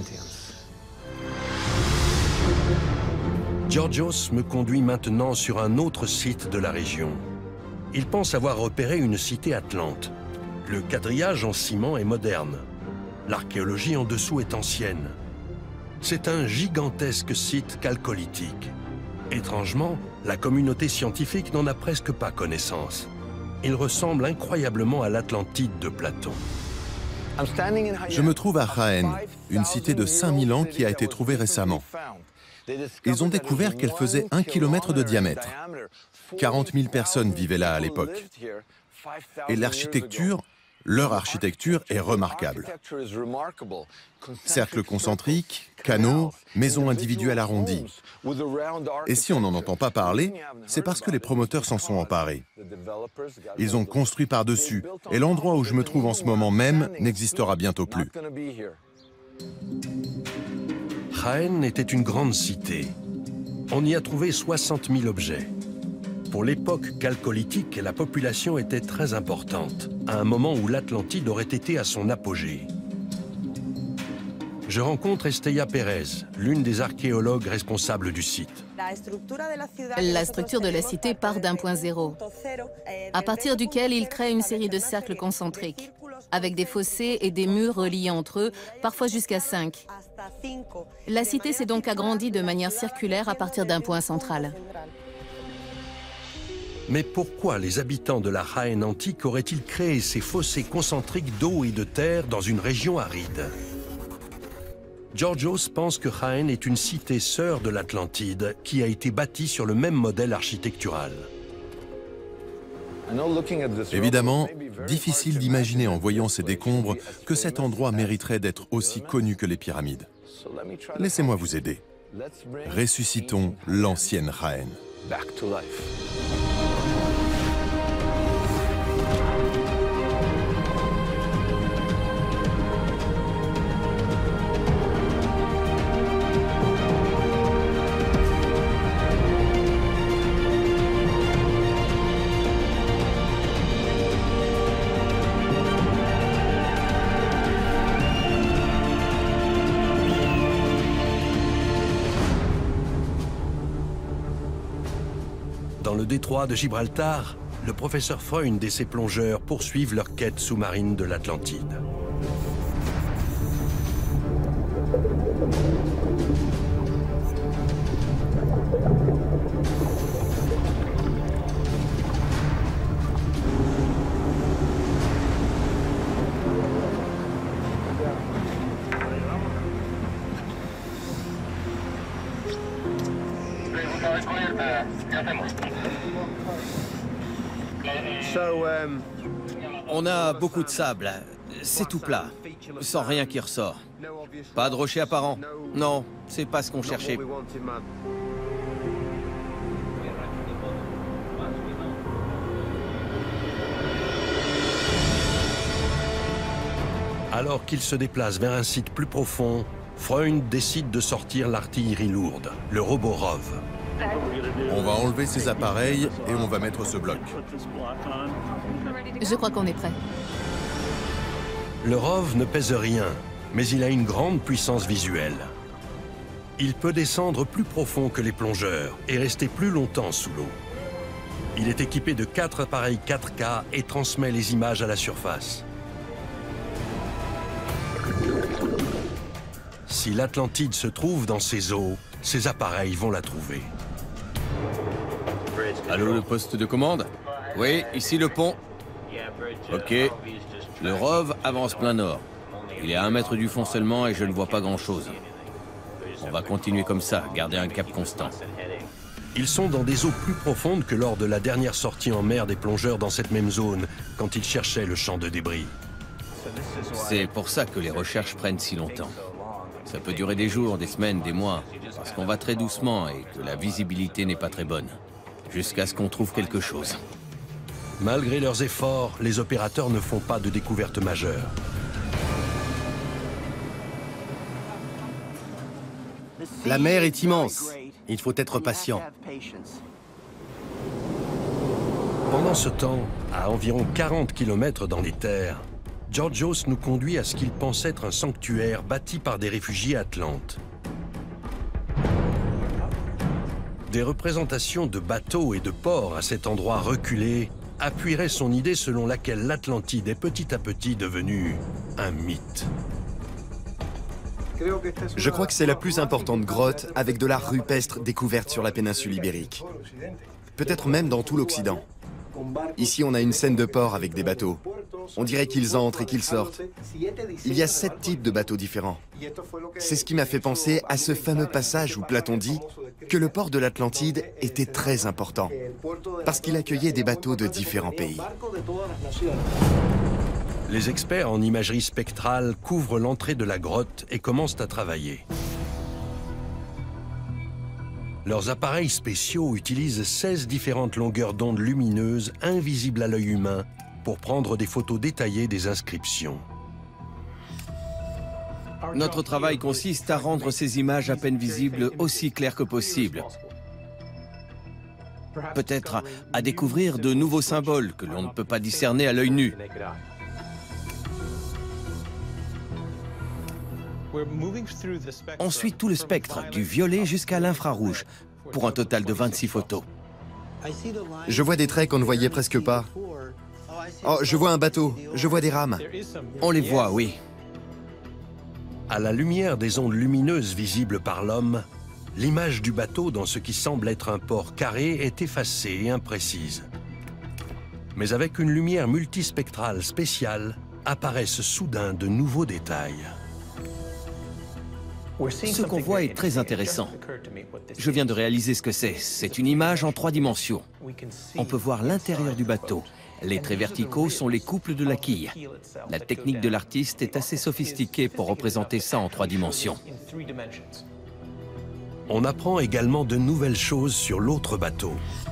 Georgios me conduit maintenant sur un autre site de la région. Il pense avoir repéré une cité atlante. Le quadrillage en ciment est moderne. L'archéologie en dessous est ancienne. C'est un gigantesque site chalcolithique. Étrangement, la communauté scientifique n'en a presque pas connaissance. Il ressemble incroyablement à l'Atlantide de Platon. Je me trouve à Jaén, une cité de 5000 ans qui a été trouvée récemment. Ils ont découvert qu'elle faisait 1 km de diamètre. 40 000 personnes vivaient là à l'époque. Et l'architecture, leur architecture est remarquable. Cercles concentriques, canaux, maisons individuelles arrondies. Et si on n'en entend pas parler, c'est parce que les promoteurs s'en sont emparés. Ils ont construit par-dessus, et l'endroit où je me trouve en ce moment même n'existera bientôt plus. Jaén était une grande cité. On y a trouvé 60 000 objets. Pour l'époque chalcolithique, la population était très importante, à un moment où l'Atlantide aurait été à son apogée. je rencontre Estella Pérez, l'une des archéologues responsables du site. La structure de la cité part d'un point zéro, à partir duquel il crée une série de cercles concentriques, avec des fossés et des murs reliés entre eux, parfois jusqu'à 5. La cité s'est donc agrandie de manière circulaire à partir d'un point central. Mais pourquoi les habitants de la Jaén antique auraient-ils créé ces fossés concentriques d'eau et de terre dans une région aride? Georgios pense que Jaén est une cité sœur de l'Atlantide qui a été bâtie sur le même modèle architectural. Évidemment, difficile d'imaginer en voyant ces décombres que cet endroit mériterait d'être aussi connu que les pyramides. Laissez-moi vous aider. Ressuscitons l'ancienne Jaén. Dans le détroit de Gibraltar, le professeur Freund et ses plongeurs poursuivent leur quête sous-marine de l'Atlantide. On a beaucoup de sable. C'est tout plat, sans rien qui ressort. Pas de rocher apparent. Non, c'est pas ce qu'on cherchait. Alors qu'ils se déplacent vers un site plus profond, Freund décide de sortir l'artillerie lourde, le robot ROV. On va enlever ces appareils et on va mettre ce bloc. Je crois qu'on est prêt. Le ROV ne pèse rien, mais il a une grande puissance visuelle. Il peut descendre plus profond que les plongeurs et rester plus longtemps sous l'eau. Il est équipé de 4 appareils 4K et transmet les images à la surface. Si l'Atlantide se trouve dans ces eaux, ces appareils vont la trouver. Allô, le poste de commande? Oui, ici le pont. Ok. Le ROV avance plein nord. Il est à 1 mètre du fond seulement et je ne vois pas grand-chose. On va continuer comme ça, garder un cap constant. Ils sont dans des eaux plus profondes que lors de la dernière sortie en mer des plongeurs dans cette même zone, quand ils cherchaient le champ de débris. C'est pour ça que les recherches prennent si longtemps. Ça peut durer des jours, des semaines, des mois, parce qu'on va très doucement et que la visibilité n'est pas très bonne. Jusqu'à ce qu'on trouve quelque chose. Malgré leurs efforts, les opérateurs ne font pas de découverte majeure. La mer est immense. Il faut être patient. Pendant ce temps, à environ 40 km dans les terres, Georgios nous conduit à ce qu'il pense être un sanctuaire bâti par des réfugiés atlantes. Des représentations de bateaux et de ports à cet endroit reculé appuieraient son idée selon laquelle l'Atlantide est petit à petit devenue un mythe. Je crois que c'est la plus importante grotte avec de l'art rupestre découverte sur la péninsule ibérique. Peut-être même dans tout l'Occident. Ici, on a une scène de port avec des bateaux. On dirait qu'ils entrent et qu'ils sortent. Il y a 7 types de bateaux différents. C'est ce qui m'a fait penser à ce fameux passage où Platon dit que le port de l'Atlantide était très important, parce qu'il accueillait des bateaux de différents pays. Les experts en imagerie spectrale couvrent l'entrée de la grotte et commencent à travailler. Leurs appareils spéciaux utilisent 16 différentes longueurs d'onde lumineuses invisibles à l'œil humain pour prendre des photos détaillées des inscriptions. Notre travail consiste à rendre ces images à peine visibles aussi claires que possible. Peut-être à découvrir de nouveaux symboles que l'on ne peut pas discerner à l'œil nu. On suit tout le spectre, du violet jusqu'à l'infrarouge, pour un total de 26 photos. Je vois des traits qu'on ne voyait presque pas. Oh, je vois un bateau, je vois des rames. On les voit, oui. À la lumière des ondes lumineuses visibles par l'homme, l'image du bateau dans ce qui semble être un port carré est effacée et imprécise. Mais avec une lumière multispectrale spéciale, apparaissent soudain de nouveaux détails. Ce qu'on voit est très intéressant. Je viens de réaliser ce que c'est. C'est une image en 3 dimensions. On peut voir l'intérieur du bateau. Les traits verticaux sont les couples de la quille. La technique de l'artiste est assez sophistiquée pour représenter ça en 3 dimensions. On apprend également de nouvelles choses sur l'autre bateau.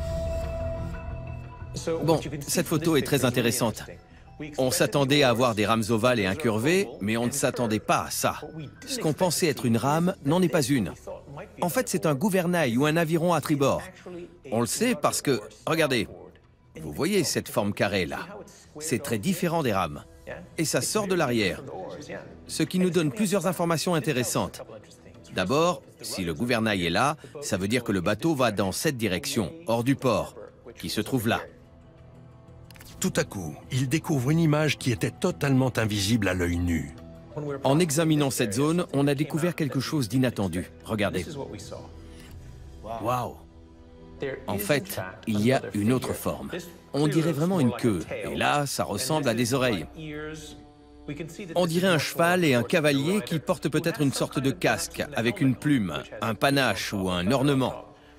Bon, cette photo est très intéressante. On s'attendait à avoir des rames ovales et incurvées, mais on ne s'attendait pas à ça. Ce qu'on pensait être une rame n'en est pas une. En fait, c'est un gouvernail ou un aviron à tribord. On le sait parce que, regardez, vous voyez cette forme carrée là? C'est très différent des rames. Et ça sort de l'arrière, ce qui nous donne plusieurs informations intéressantes. D'abord, si le gouvernail est là, ça veut dire que le bateau va dans cette direction, hors du port, qui se trouve là. Tout à coup, il découvre une image qui était totalement invisible à l'œil nu. En examinant cette zone, on a découvert quelque chose d'inattendu. Regardez. Waouh! En fait, il y a une autre forme. On dirait vraiment une queue, et là, ça ressemble à des oreilles. On dirait un cheval et un cavalier qui portent peut-être une sorte de casque, avec une plume, un panache ou un ornement.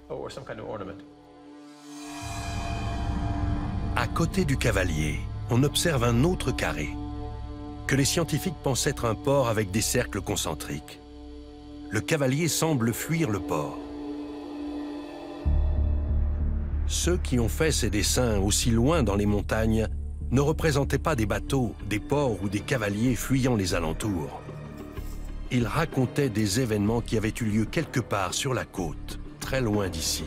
À côté du cavalier, on observe un autre carré, que les scientifiques pensent être un port avec des cercles concentriques. Le cavalier semble fuir le port. Ceux qui ont fait ces dessins aussi loin dans les montagnes ne représentaient pas des bateaux, des ports ou des cavaliers fuyant les alentours. Ils racontaient des événements qui avaient eu lieu quelque part sur la côte, très loin d'ici.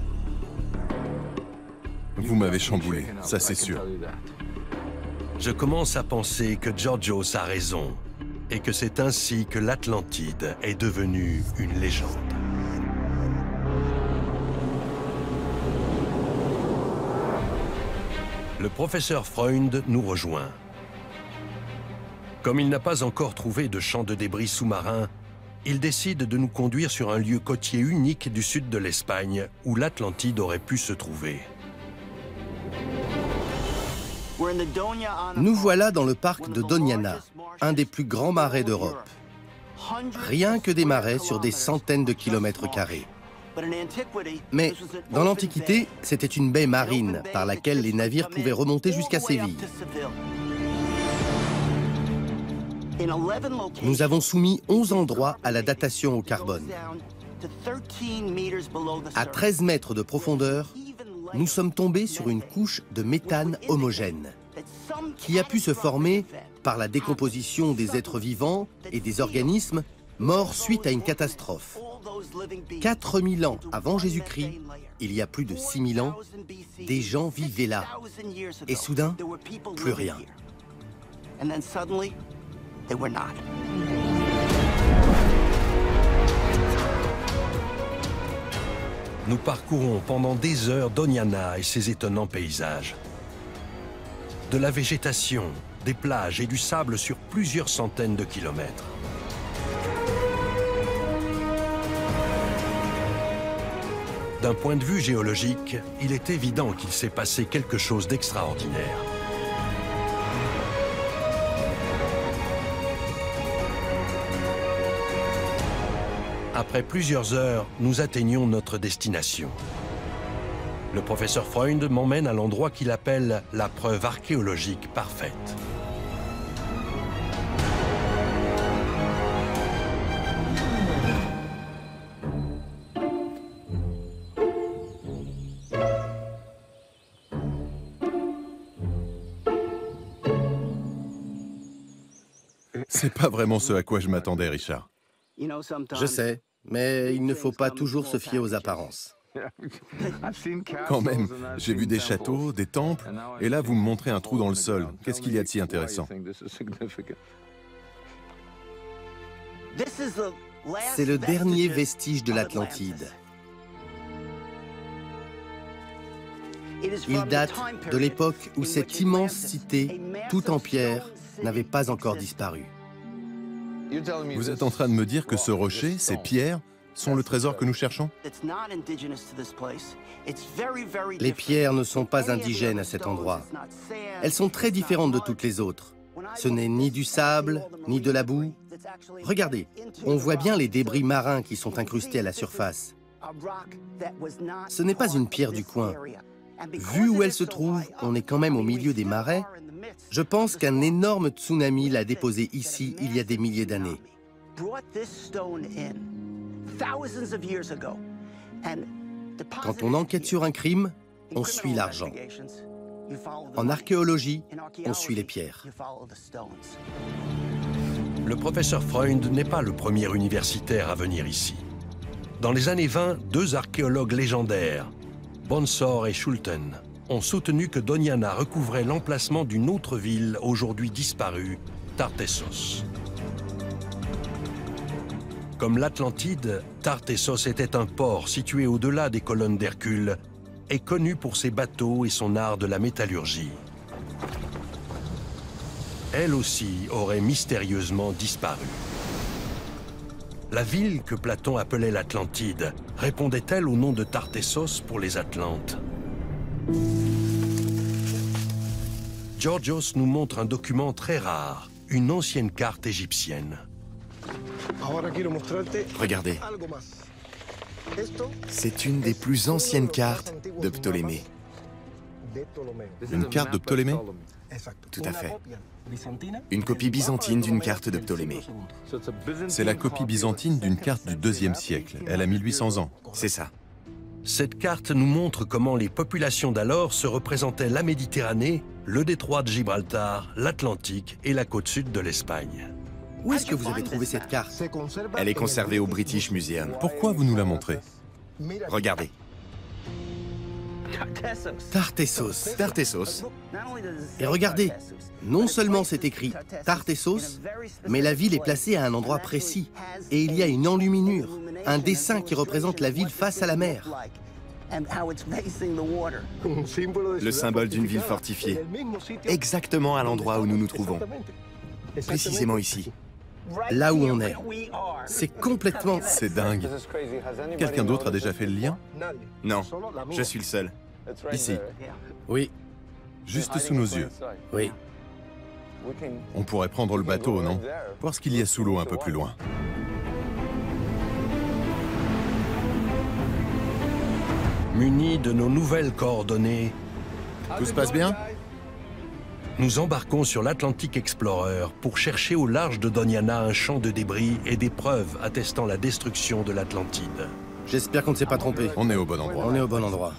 Vous m'avez chamboulé, ça c'est sûr. Je commence à penser que Georgios a raison et que c'est ainsi que l'Atlantide est devenue une légende. Le professeur Freund nous rejoint. Comme il n'a pas encore trouvé de champ de débris sous-marin, il décide de nous conduire sur un lieu côtier unique du sud de l'Espagne où l'Atlantide aurait pu se trouver. Nous voilà dans le parc de Doñana, un des plus grands marais d'Europe. Rien que des marais sur des centaines de kilomètres carrés. Mais dans l'Antiquité, c'était une baie marine par laquelle les navires pouvaient remonter jusqu'à Séville. Nous avons soumis 11 endroits à la datation au carbone. À 13 mètres de profondeur, nous sommes tombés sur une couche de méthane homogène qui a pu se former par la décomposition des êtres vivants et des organismes morts suite à une catastrophe. 4000 ans avant Jésus-Christ, il y a plus de 6000 ans, des gens vivaient là. Et soudain, plus rien. Nous parcourons pendant des heures Doñana et ses étonnants paysages. De la végétation, des plages et du sable sur plusieurs centaines de kilomètres. D'un point de vue géologique, il est évident qu'il s'est passé quelque chose d'extraordinaire. Après plusieurs heures, nous atteignons notre destination. Le professeur Freund m'emmène à l'endroit qu'il appelle la preuve archéologique parfaite. C'est pas vraiment ce à quoi je m'attendais, Richard. Je sais, mais il ne faut pas toujours se fier aux apparences. Quand même, j'ai vu des châteaux, des temples, et là vous me montrez un trou dans le sol. Qu'est-ce qu'il y a de si intéressant? C'est le dernier vestige de l'Atlantide. Il date de l'époque où cette immense cité, toute en pierre, n'avait pas encore disparu. Vous êtes en train de me dire que ce rocher, ces pierres, sont le trésor que nous cherchons? Les pierres ne sont pas indigènes à cet endroit. Elles sont très différentes de toutes les autres. Ce n'est ni du sable, ni de la boue. Regardez, on voit bien les débris marins qui sont incrustés à la surface. Ce n'est pas une pierre du coin. Vu où elle se trouve, on est quand même au milieu des marais. Je pense qu'un énorme tsunami l'a déposée ici il y a des milliers d'années. Quand on enquête sur un crime, on suit l'argent. En archéologie, on suit les pierres. Le professeur Freund n'est pas le premier universitaire à venir ici. Dans les années 20, deux archéologues légendaires, Bonsor et Schulten, ont soutenu que Doñana recouvrait l'emplacement d'une autre ville aujourd'hui disparue, Tartessos. Comme l'Atlantide, Tartessos était un port situé au-delà des colonnes d'Hercule et connu pour ses bateaux et son art de la métallurgie. Elle aussi aurait mystérieusement disparu. La ville que Platon appelait l'Atlantide répondait-elle au nom de Tartessos pour les Atlantes? Georgios nous montre un document très rare, une ancienne carte égyptienne. Regardez. C'est une des plus anciennes cartes de Ptolémée. Une carte de Ptolémée? Tout à fait. Une copie byzantine d'une carte de Ptolémée. C'est la copie byzantine d'une carte du IIe siècle. Elle a 1800 ans. C'est ça. Cette carte nous montre comment les populations d'alors se représentaient la Méditerranée, le détroit de Gibraltar, l'Atlantique et la côte sud de l'Espagne. Où est-ce que vous avez trouvé cette carte? Elle est conservée au British Museum. Pourquoi vous nous la montrez? Regardez. Tartessos. Tartessos. Et regardez, non seulement c'est écrit Tartessos, mais la ville est placée à un endroit précis. Et il y a une enluminure, un dessin qui représente la ville face à la mer. Le symbole d'une ville fortifiée. Exactement à l'endroit où nous nous trouvons. Précisément ici. Là où on est. C'est complètement... C'est dingue. Quelqu'un d'autre a déjà fait le lien? Non, je suis le seul. Ici. Oui, Juste sous nos yeux. oui. On pourrait prendre le bateau, non? Voir ce qu'il y a sous l'eau un peu plus loin. Munis de nos nouvelles coordonnées, Tout se passe bien? nous embarquons sur l'Atlantic Explorer pour chercher au large de Doñana un champ de débris et des preuves attestant la destruction de l'Atlantide. J'espère qu'on ne s'est pas trompé. On est au bon endroit. On est au bon endroit.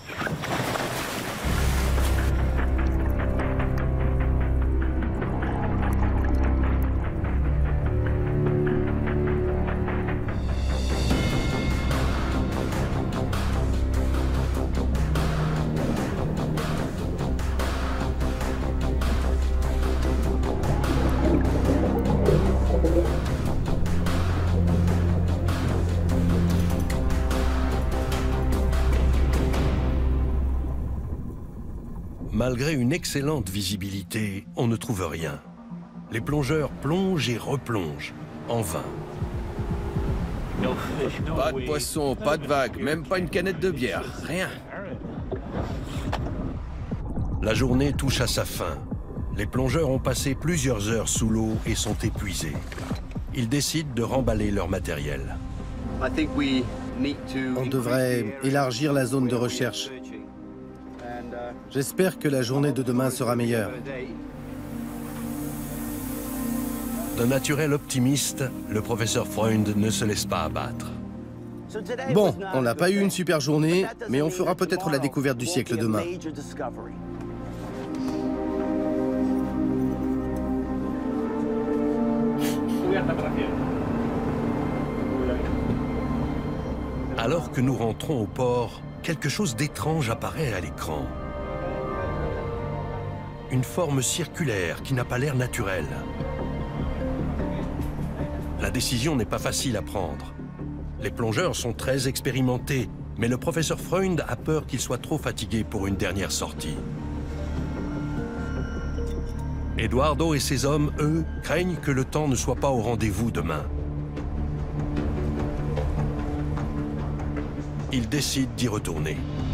Malgré une excellente visibilité, on ne trouve rien. Les plongeurs plongent et replongent, en vain. Pas de poisson, pas de vagues, même pas une canette de bière, rien. La journée touche à sa fin. Les plongeurs ont passé plusieurs heures sous l'eau et sont épuisés. Ils décident de remballer leur matériel. On devrait élargir la zone de recherche. J'espère que la journée de demain sera meilleure. D'un naturel optimiste, le professeur Freund ne se laisse pas abattre. Bon, on n'a pas eu une super journée, mais on fera peut-être la découverte du siècle demain. Alors que nous rentrons au port, quelque chose d'étrange apparaît à l'écran. Une forme circulaire qui n'a pas l'air naturelle. La décision n'est pas facile à prendre. Les plongeurs sont très expérimentés, mais le professeur Freund a peur qu'ils soient trop fatigués pour une dernière sortie. Eduardo et ses hommes, eux, craignent que le temps ne soit pas au rendez-vous demain. Ils décident d'y retourner.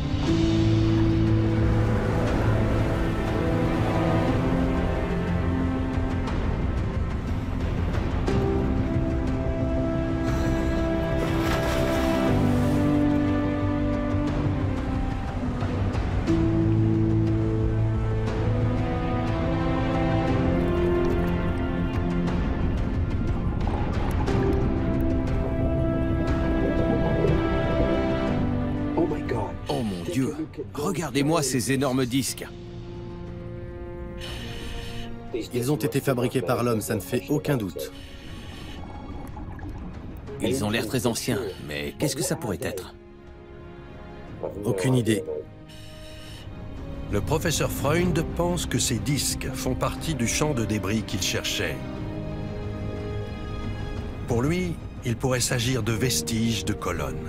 Regardez-moi ces énormes disques. Ils ont été fabriqués par l'homme, ça ne fait aucun doute. Ils ont l'air très anciens, mais qu'est-ce que ça pourrait être? Aucune idée. Le professeur Freund pense que ces disques font partie du champ de débris qu'il cherchait. Pour lui, il pourrait s'agir de vestiges de colonnes.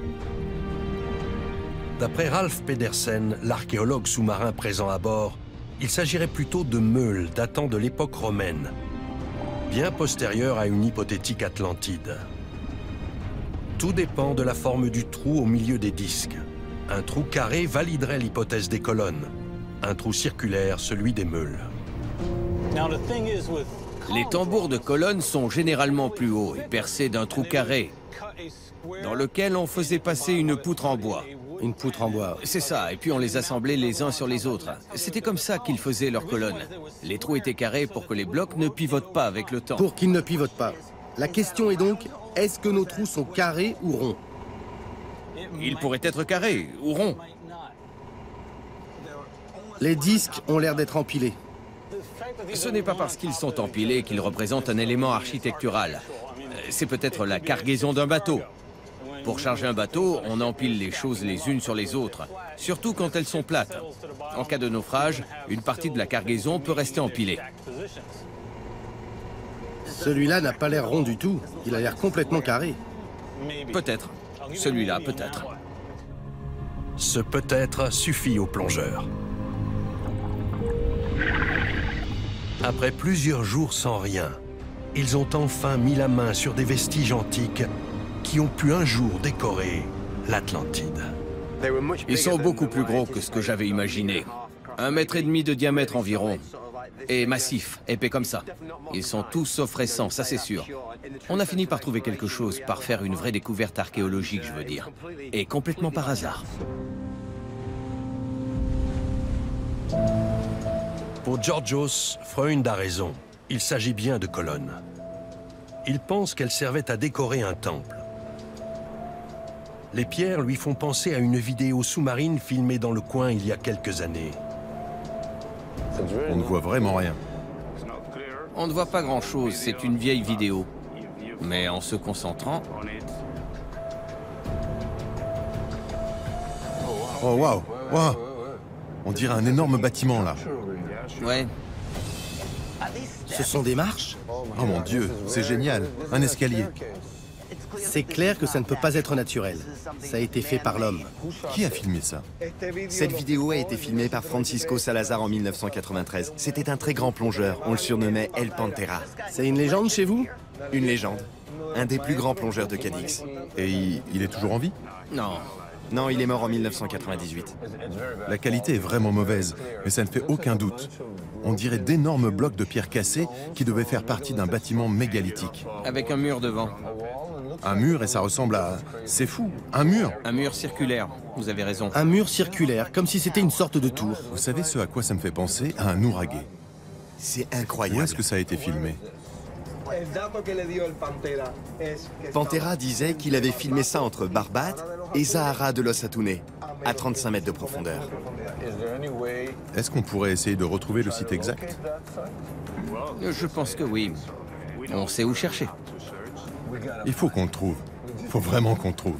D'après Ralph Pedersen, l'archéologue sous-marin présent à bord, il s'agirait plutôt de meules datant de l'époque romaine, bien postérieure à une hypothétique Atlantide. Tout dépend de la forme du trou au milieu des disques. Un trou carré validerait l'hypothèse des colonnes, un trou circulaire celui des meules. Les tambours de colonnes sont généralement plus hauts et percés d'un trou carré, dans lequel on faisait passer une poutre en bois. Une poutre en bois. C'est ça, et puis on les assemblait les uns sur les autres. C'était comme ça qu'ils faisaient leurs colonnes. Les trous étaient carrés pour que les blocs ne pivotent pas avec le temps. Pour qu'ils ne pivotent pas. La question est donc, est-ce que nos trous sont carrés ou ronds? Ils pourraient être carrés ou ronds. Les disques ont l'air d'être empilés. Ce n'est pas parce qu'ils sont empilés qu'ils représentent un élément architectural. C'est peut-être la cargaison d'un bateau. Pour charger un bateau, on empile les choses les unes sur les autres, surtout quand elles sont plates. En cas de naufrage, une partie de la cargaison peut rester empilée. Celui-là n'a pas l'air rond du tout. Il a l'air complètement carré. Peut-être. Celui-là, peut-être. Ce peut-être suffit aux plongeurs. Après plusieurs jours sans rien, ils ont enfin mis la main sur des vestiges antiques qui ont pu un jour décorer l'Atlantide. Ils sont beaucoup plus gros que ce que j'avais imaginé. 1,5 mètre de diamètre environ. Et massifs, épais comme ça. Ils sont tous sauf récents, ça c'est sûr. On a fini par trouver quelque chose, par faire une vraie découverte archéologique, je veux dire. Et complètement par hasard. Pour Georgios, Freund a raison. Il s'agit bien de colonnes. Il pense qu'elles servaient à décorer un temple. Les pierres lui font penser à une vidéo sous-marine filmée dans le coin il y a quelques années. On ne voit vraiment rien. On ne voit pas grand-chose, c'est une vieille vidéo. Mais en se concentrant... Oh waouh, waouh! On dirait un énorme bâtiment là. Ouais. Ce sont des marches? Oh mon Dieu, c'est génial. Un escalier. C'est clair que ça ne peut pas être naturel. Ça a été fait par l'homme. Qui a filmé ça? Cette vidéo a été filmée par Francisco Salazar en 1993. C'était un très grand plongeur. On le surnommait El Pantera. C'est une légende chez vous? Une légende. Un des plus grands plongeurs de Cadix. Et il est toujours en vie? Non. Non, il est mort en 1998. La qualité est vraiment mauvaise, mais ça ne fait aucun doute. On dirait d'énormes blocs de pierre cassés qui devaient faire partie d'un bâtiment mégalithique. Avec un mur devant. Un mur et ça ressemble à... C'est fou, un mur! Un mur circulaire, vous avez raison. Un mur circulaire, comme si c'était une sorte de tour. Vous savez ce à quoi ça me fait penser? À un ouragan. C'est Où incroyable. est-ce que ça a été filmé? Pantera disait qu'il avait filmé ça entre Barbate et Zahara de Los Atunes, à 35 mètres de profondeur. Est-ce qu'on pourrait essayer de retrouver le site exact? Je pense que oui. On sait où chercher. Il faut qu'on le trouve. Il faut vraiment qu'on le trouve.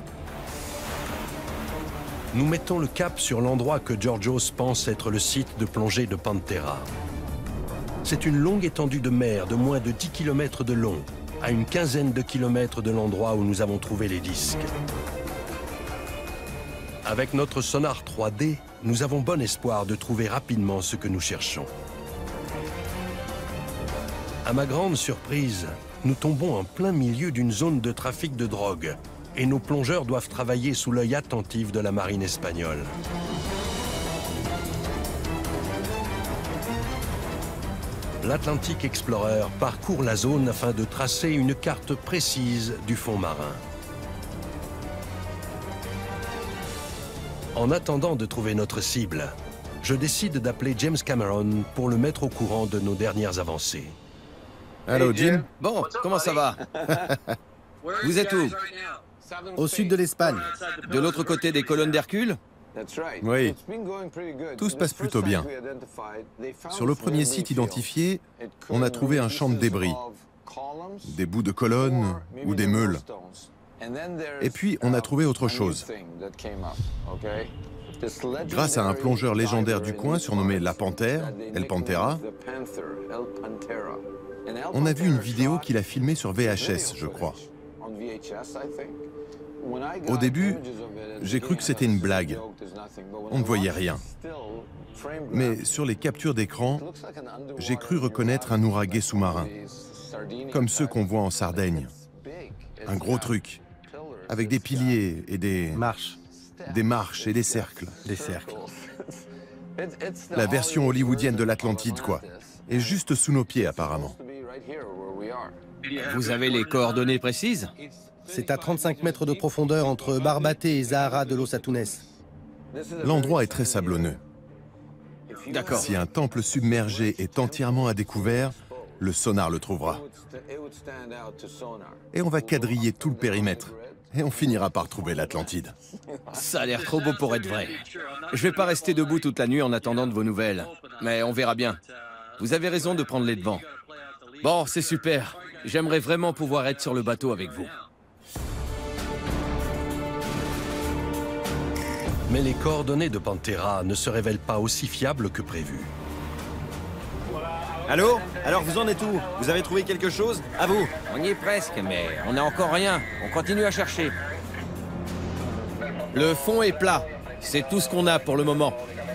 Nous mettons le cap sur l'endroit que Georgios pense être le site de plongée de Pantera. C'est une longue étendue de mer de moins de 10 km de long, à une quinzaine de kilomètres de l'endroit où nous avons trouvé les disques. Avec notre sonar 3D, nous avons bon espoir de trouver rapidement ce que nous cherchons. À ma grande surprise, nous tombons en plein milieu d'une zone de trafic de drogue et nos plongeurs doivent travailler sous l'œil attentif de la marine espagnole. L'Atlantic Explorer parcourt la zone afin de tracer une carte précise du fond marin. En attendant de trouver notre cible, je décide d'appeler James Cameron pour le mettre au courant de nos dernières avancées. Allô, Jim? Bon, comment ça va? Vous êtes où? Au sud de l'Espagne. De l'autre côté des colonnes d'Hercule? Oui. Tout se passe plutôt bien. Sur le premier site identifié, on a trouvé un champ de débris, des bouts de colonnes ou des meules. Et puis, on a trouvé autre chose. Grâce à un plongeur légendaire du coin surnommé La Panthère, El Pantera, on a vu une vidéo qu'il a filmée sur VHS, je crois. Au début, j'ai cru que c'était une blague. On ne voyait rien. Mais sur les captures d'écran, j'ai cru reconnaître un ouraguet sous-marin, comme ceux qu'on voit en Sardaigne. Un gros truc, avec des piliers et des marches et des cercles. Des cercles. La version hollywoodienne de l'Atlantide, quoi. Et juste sous nos pieds, apparemment. Vous avez les coordonnées précises? C'est à 35 mètres de profondeur entre Barbate et Zahara de los Atunes. L'endroit est très sablonneux. D'accord. Si un temple submergé est entièrement à découvert, le sonar le trouvera. Et on va quadriller tout le périmètre. Et on finira par trouver l'Atlantide. Ça a l'air trop beau pour être vrai. Je vais pas rester debout toute la nuit en attendant de vos nouvelles. Mais on verra bien. Vous avez raison de prendre les devants. Bon, c'est super. J'aimerais vraiment pouvoir être sur le bateau avec vous. Mais les coordonnées de Pantera ne se révèlent pas aussi fiables que prévu. Allô? Alors vous en êtes où? Vous avez trouvé quelque chose? À vous! On y est presque, mais on n'a encore rien. On continue à chercher. Le fond est plat. C'est tout ce qu'on a pour le moment.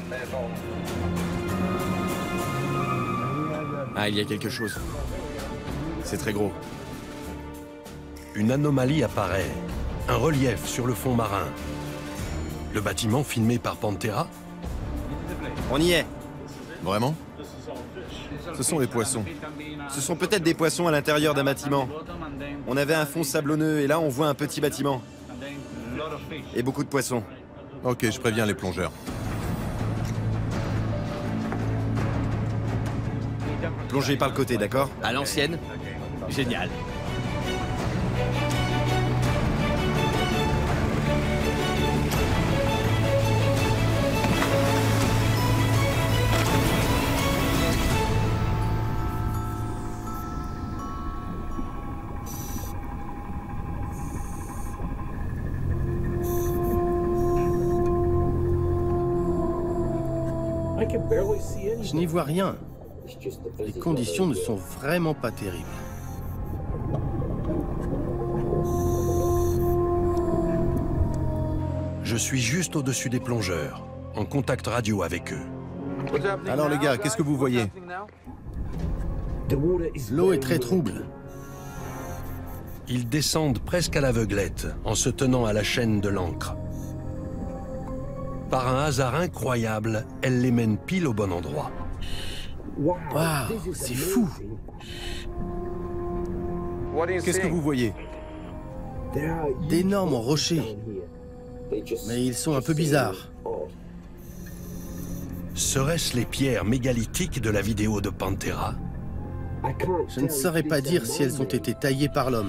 Ah, il y a quelque chose. C'est très gros. Une anomalie apparaît. Un relief sur le fond marin. Le bâtiment filmé par Pantera? On y est. Vraiment? Ce sont les poissons. Ce sont peut-être des poissons à l'intérieur d'un bâtiment. On avait un fond sablonneux et là on voit un petit bâtiment. Et beaucoup de poissons. Ok, je préviens les plongeurs. Plongez par le côté, d'accord? À l'ancienne? Génial. Je n'y vois rien. Les conditions ne sont vraiment pas terribles. Je suis juste au-dessus des plongeurs, en contact radio avec eux. Alors les gars, qu'est-ce que vous voyez? L'eau est très trouble. Ils descendent presque à l'aveuglette, en se tenant à la chaîne de l'ancre. Par un hasard incroyable, elle les mène pile au bon endroit. Waouh, c'est fou! Qu'est-ce que vous voyez? D'énormes rochers. Mais ils sont un peu bizarres. Seraient-ce les pierres mégalithiques de la vidéo de Pantera? Je ne saurais pas dire si elles ont été taillées par l'homme.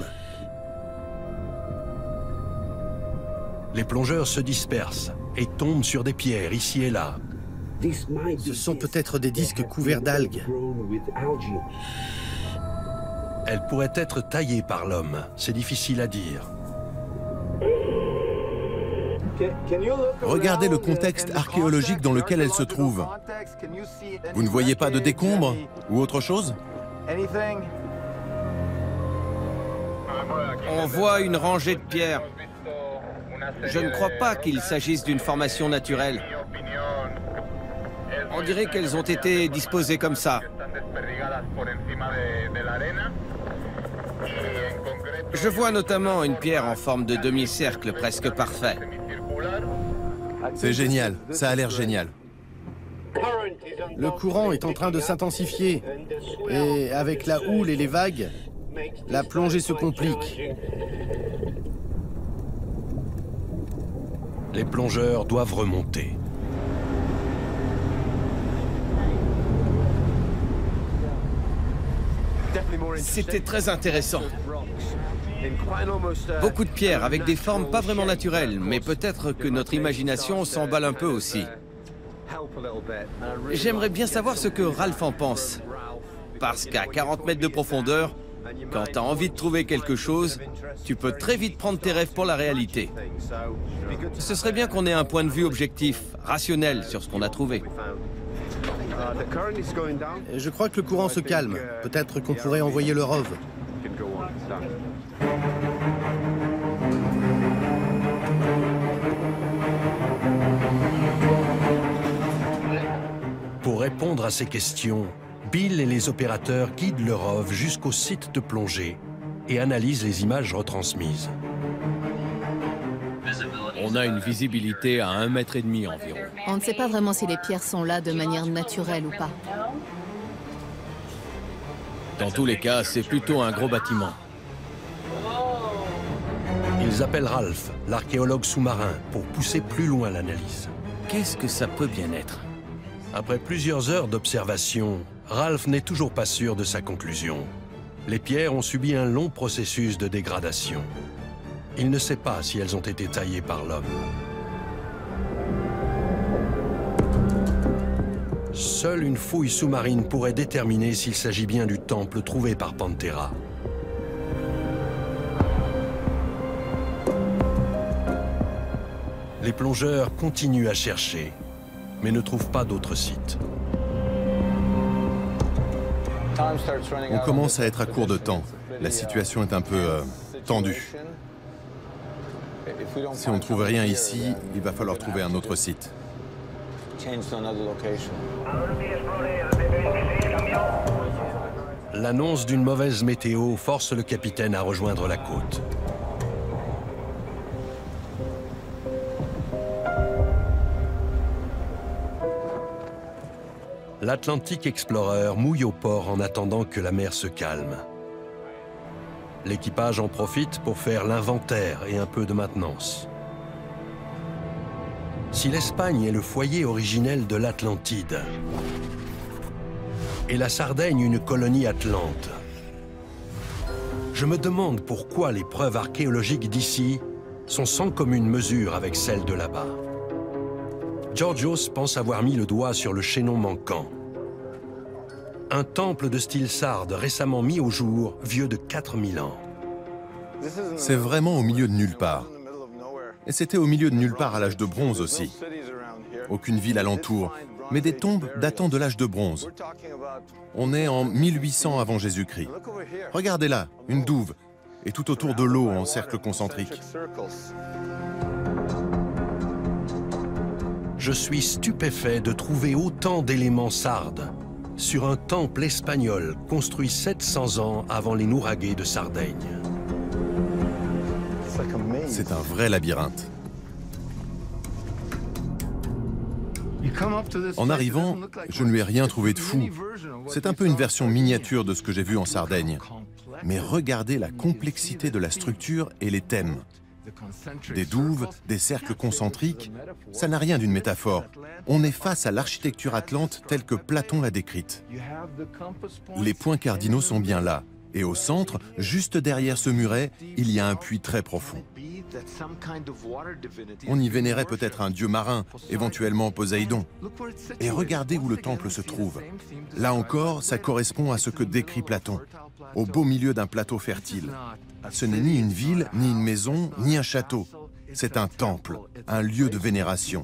Les plongeurs se dispersent et tombent sur des pierres ici et là. Ce sont peut-être des disques couverts d'algues. Elles pourraient être taillées par l'homme, c'est difficile à dire. Regardez le contexte archéologique dans lequel elles se trouvent. Vous ne voyez pas de décombres ou autre chose? On voit une rangée de pierres. Je ne crois pas qu'il s'agisse d'une formation naturelle. On dirait qu'elles ont été disposées comme ça. Je vois notamment une pierre en forme de demi-cercle presque parfait. C'est génial, ça a l'air génial. Le courant est en train de s'intensifier. Et avec la houle et les vagues, la plongée se complique. Les plongeurs doivent remonter. C'était très intéressant. Beaucoup de pierres avec des formes pas vraiment naturelles, mais peut-être que notre imagination s'emballe un peu aussi. J'aimerais bien savoir ce que Ralph en pense. Parce qu'à 40 mètres de profondeur, quand tu as envie de trouver quelque chose, tu peux très vite prendre tes rêves pour la réalité. Ce serait bien qu'on ait un point de vue objectif, rationnel sur ce qu'on a trouvé. Je crois que le courant se calme. Peut-être qu'on pourrait envoyer le ROV. Pour répondre à ces questions, Bill et les opérateurs guident le ROV jusqu'au site de plongée et analysent les images retransmises. On a une visibilité à 1,5 mètre environ. On ne sait pas vraiment si les pierres sont là de manière naturelle ou pas. Dans tous les cas, c'est plutôt un gros bâtiment. Ils appellent Ralph, l'archéologue sous-marin, pour pousser plus loin l'analyse. Qu'est-ce que ça peut bien être? Après plusieurs heures d'observation, Ralph n'est toujours pas sûr de sa conclusion. Les pierres ont subi un long processus de dégradation. Il ne sait pas si elles ont été taillées par l'homme. Seule une fouille sous-marine pourrait déterminer s'il s'agit bien du temple trouvé par Pantera. Les plongeurs continuent à chercher, mais ne trouvent pas d'autres sites. On commence à être à court de temps. La situation est un peu tendue. Si on ne trouve rien ici, il va falloir trouver un autre site. L'annonce d'une mauvaise météo force le capitaine à rejoindre la côte. L'Atlantic Explorer mouille au port en attendant que la mer se calme. L'équipage en profite pour faire l'inventaire et un peu de maintenance. Si l'Espagne est le foyer originel de l'Atlantide, et la Sardaigne une colonie atlante, je me demande pourquoi les preuves archéologiques d'ici sont sans commune mesure avec celles de là-bas. Georgios pense avoir mis le doigt sur le chaînon manquant. Un temple de style sarde récemment mis au jour, vieux de 4000 ans. C'est vraiment au milieu de nulle part. Et c'était au milieu de nulle part à l'âge de bronze aussi. Aucune ville alentour, mais des tombes datant de l'âge de bronze. On est en 1800 avant Jésus-Christ. Regardez là, une douve, et tout autour de l'eau en cercle concentrique. Je suis stupéfait de trouver autant d'éléments sardes sur un temple espagnol construit 700 ans avant les Nouragés de Sardaigne. C'est un vrai labyrinthe. En arrivant, je ne lui ai rien trouvé de fou. C'est un peu une version miniature de ce que j'ai vu en Sardaigne. Mais regardez la complexité de la structure et les thèmes. Des douves, des cercles concentriques, ça n'a rien d'une métaphore. On est face à l'architecture atlante telle que Platon l'a décrite. Les points cardinaux sont bien là. Et au centre, juste derrière ce muret, il y a un puits très profond. On y vénérait peut-être un dieu marin, éventuellement Poséidon. Et regardez où le temple se trouve. Là encore, ça correspond à ce que décrit Platon, au beau milieu d'un plateau fertile. Ce n'est ni une ville, ni une maison, ni un château. C'est un temple, un lieu de vénération.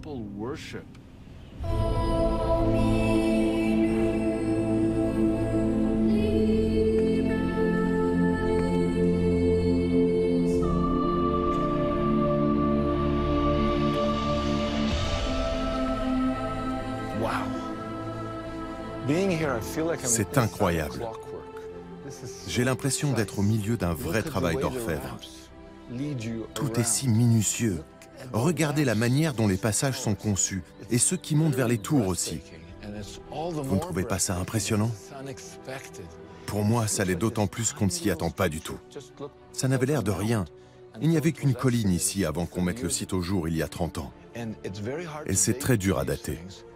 C'est incroyable. J'ai l'impression d'être au milieu d'un vrai travail d'orfèvre. Tout est si minutieux. Regardez la manière dont les passages sont conçus, et ceux qui montent vers les tours aussi. Vous ne trouvez pas ça impressionnant? Pour moi, ça l'est d'autant plus qu'on ne s'y attend pas du tout. Ça n'avait l'air de rien. Il n'y avait qu'une colline ici avant qu'on mette le site au jour il y a 30 ans. Et c'est très dur à dater.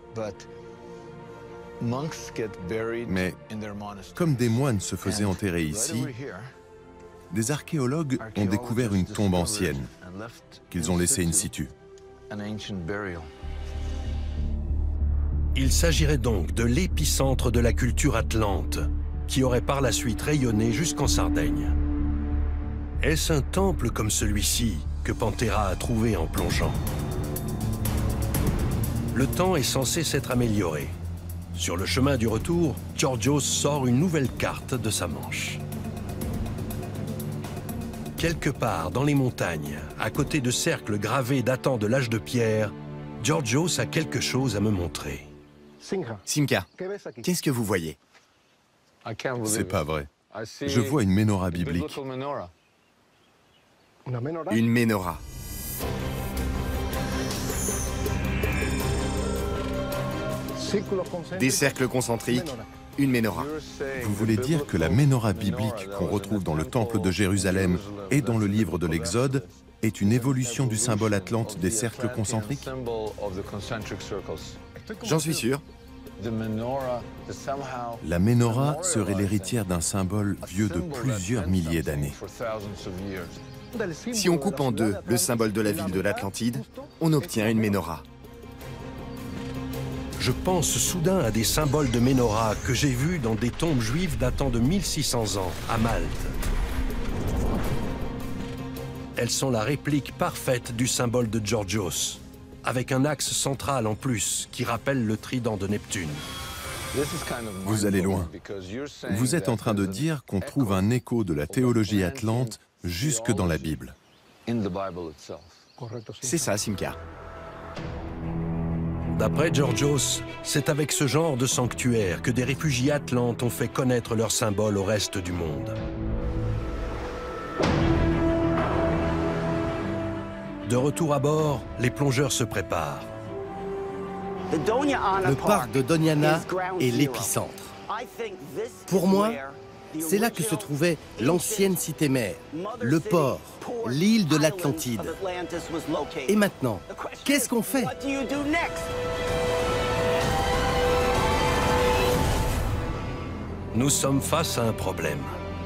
Mais comme des moines se faisaient enterrer ici, des archéologues ont découvert une tombe ancienne qu'ils ont laissée in situ. Il s'agirait donc de l'épicentre de la culture atlante, qui aurait par la suite rayonné jusqu'en Sardaigne. Est-ce un temple comme celui-ci que Pantera a trouvé en plongeant? Le temps est censé s'être amélioré. Sur le chemin du retour, Georgios sort une nouvelle carte de sa manche. Quelque part dans les montagnes, à côté de cercles gravés datant de l'âge de pierre, Georgios a quelque chose à me montrer. Simka, qu'est-ce que vous voyez? C'est pas vrai. Je vois une menorah biblique. Une menorah. Des cercles concentriques, une menorah. Vous voulez dire que la menorah biblique qu'on retrouve dans le temple de Jérusalem et dans le livre de l'Exode est une évolution du symbole atlante des cercles concentriques? J'en suis sûr. La menorah serait l'héritière d'un symbole vieux de plusieurs milliers d'années. Si on coupe en deux le symbole de la ville de l'Atlantide, on obtient une menorah. Je pense soudain à des symboles de menorah que j'ai vus dans des tombes juives datant de 1600 ans, à Malte. Elles sont la réplique parfaite du symbole de Georgios, avec un axe central en plus qui rappelle le trident de Neptune. Vous allez loin. Vous êtes en train de dire qu'on trouve un écho de la théologie atlante jusque dans la Bible. C'est ça, Simka. D'après Georgios, c'est avec ce genre de sanctuaire que des réfugiés atlantes ont fait connaître leur symbole au reste du monde. De retour à bord, les plongeurs se préparent. Le parc de Doñana est l'épicentre. Pour moi, c'est là que se trouvait l'ancienne cité-mère, le port, l'île de l'Atlantide. Et maintenant, qu'est-ce qu'on fait? Nous sommes face à un problème.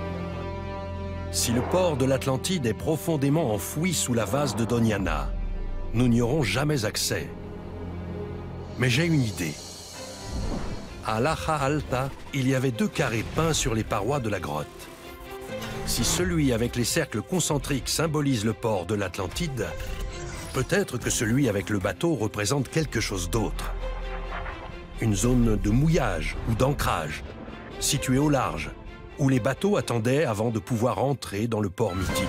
Si le port de l'Atlantide est profondément enfoui sous la vase de Doñana, nous n'y aurons jamais accès. Mais j'ai une idée. À Laja Alta, il y avait 2 carrés peints sur les parois de la grotte. Si celui avec les cercles concentriques symbolise le port de l'Atlantide, peut-être que celui avec le bateau représente quelque chose d'autre. Une zone de mouillage ou d'ancrage, située au large, où les bateaux attendaient avant de pouvoir entrer dans le port mythique.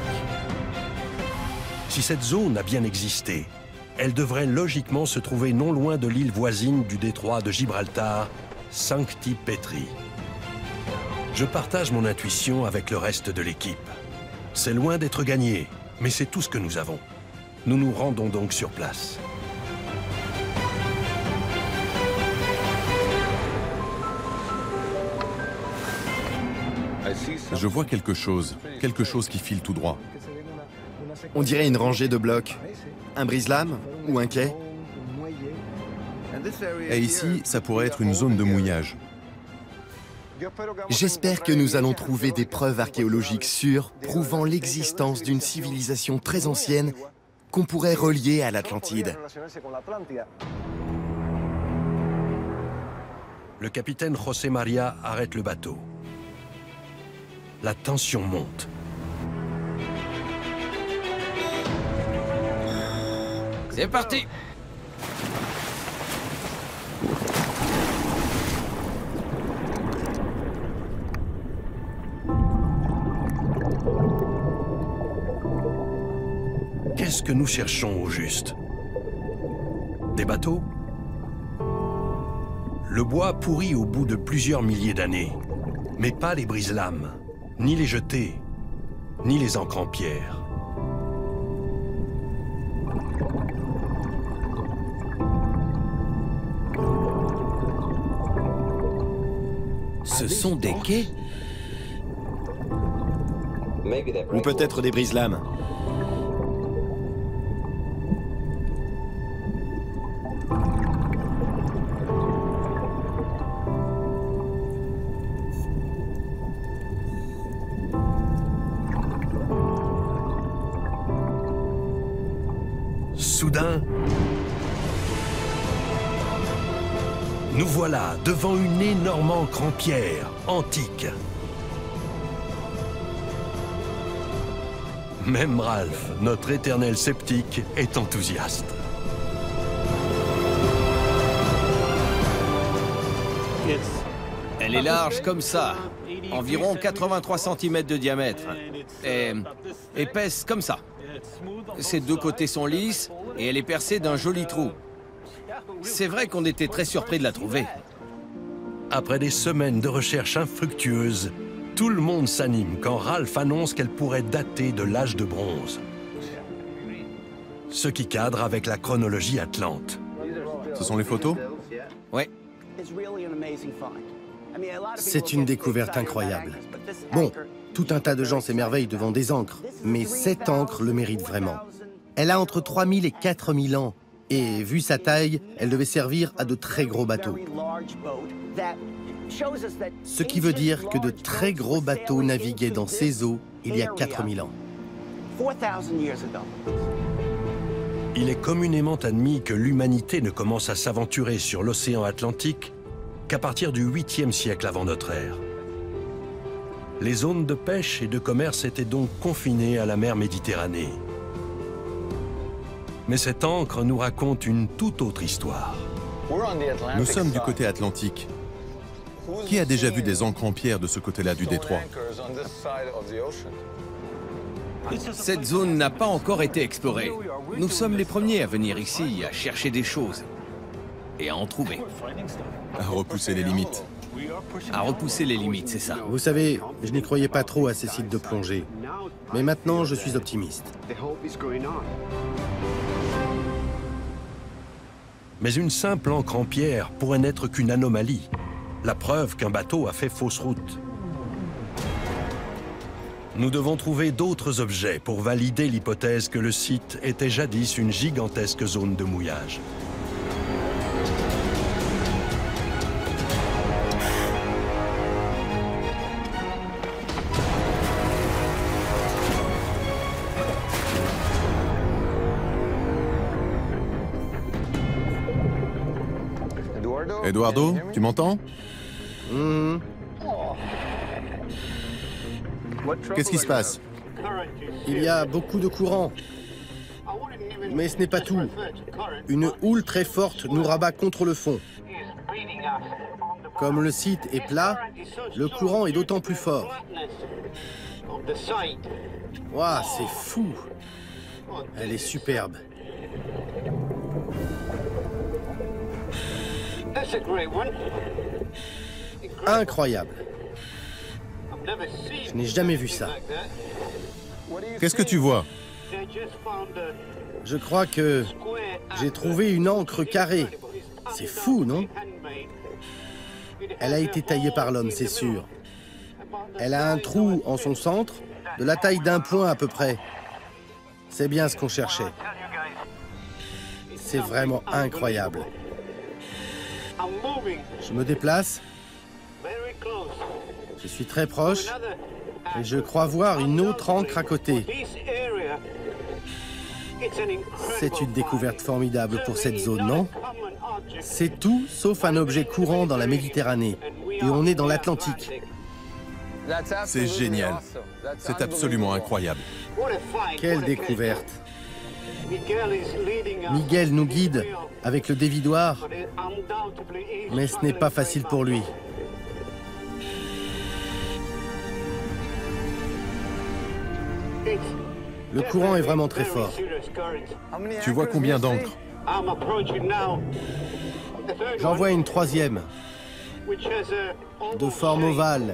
Si cette zone a bien existé, elle devrait logiquement se trouver non loin de l'île voisine du détroit de Gibraltar, Sancti Petri. Je partage mon intuition avec le reste de l'équipe. C'est loin d'être gagné, mais c'est tout ce que nous avons. Nous nous rendons donc sur place. Je vois quelque chose qui file tout droit. On dirait une rangée de blocs. Un brise-lames ou un quai? Et ici, ça pourrait être une zone de mouillage. J'espère que nous allons trouver des preuves archéologiques sûres prouvant l'existence d'une civilisation très ancienne qu'on pourrait relier à l'Atlantide. Le capitaine José María arrête le bateau. La tension monte. C'est parti! Qu'est-ce que nous cherchons au juste? Des bateaux? Le bois pourrit au bout de plusieurs milliers d'années, mais pas les brise-lames, ni les jetés, ni les encres en pierre. Ce sont des quais? Ou peut-être des brise-lames. Soudain, nous voilà devant une énorme ancre en pierre, antique. Même Ralph, notre éternel sceptique, est enthousiaste. Elle est large comme ça, environ 83 cm de diamètre, et épaisse comme ça. Ses deux côtés sont lisses et elle est percée d'un joli trou. C'est vrai qu'on était très surpris de la trouver. Après des semaines de recherches infructueuses, tout le monde s'anime quand Ralph annonce qu'elle pourrait dater de l'âge de bronze. Ce qui cadre avec la chronologie atlante. Ce sont les photos? Ouais. C'est une découverte incroyable. Bon, tout un tas de gens s'émerveillent devant des ancres, mais cette ancre le mérite vraiment. Elle a entre 3000 et 4000 ans, et vu sa taille, elle devait servir à de très gros bateaux. Ce qui veut dire que de très gros bateaux naviguaient dans ces eaux il y a 4000 ans. Il est communément admis que l'humanité ne commence à s'aventurer sur l'océan Atlantique qu'à partir du 8e siècle avant notre ère. Les zones de pêche et de commerce étaient donc confinées à la mer Méditerranée. Mais cette ancre nous raconte une toute autre histoire. Nous sommes du côté atlantique. Qui a déjà vu des ancres en pierre de ce côté-là du détroit? Cette zone n'a pas encore été explorée. Nous sommes les premiers à venir ici, à chercher des choses. Et à en trouver. À repousser les limites. À repousser les limites, c'est ça. Vous savez, je n'y croyais pas trop à ces sites de plongée. Mais maintenant, je suis optimiste. Mais une simple ancre en pierre pourrait n'être qu'une anomalie. La preuve qu'un bateau a fait fausse route. Nous devons trouver d'autres objets pour valider l'hypothèse que le site était jadis une gigantesque zone de mouillage. Eduardo, tu m'entends? Qu'est-ce qui se passe? Il y a beaucoup de courant. Mais ce n'est pas tout. Une houle très forte nous rabat contre le fond. Comme le site est plat, le courant est d'autant plus fort. Waouh, c'est fou! Elle est superbe. Incroyable. Je n'ai jamais vu ça. Qu'est-ce que tu vois? Je crois que j'ai trouvé une ancre carrée. C'est fou, non? Elle a été taillée par l'homme, c'est sûr. Elle a un trou en son centre, de la taille d'un point à peu près. C'est bien ce qu'on cherchait. C'est vraiment incroyable. Je me déplace. Je suis très proche. Et je crois voir une autre ancre à côté. C'est une découverte formidable pour cette zone, non? C'est tout sauf un objet courant dans la Méditerranée. Et on est dans l'Atlantique. C'est génial. C'est absolument incroyable. Quelle découverte! Miguel nous guide avec le dévidoir, mais ce n'est pas facile pour lui. Le courant est vraiment très fort. Tu vois combien d'encres? J'en vois une troisième. de forme ovale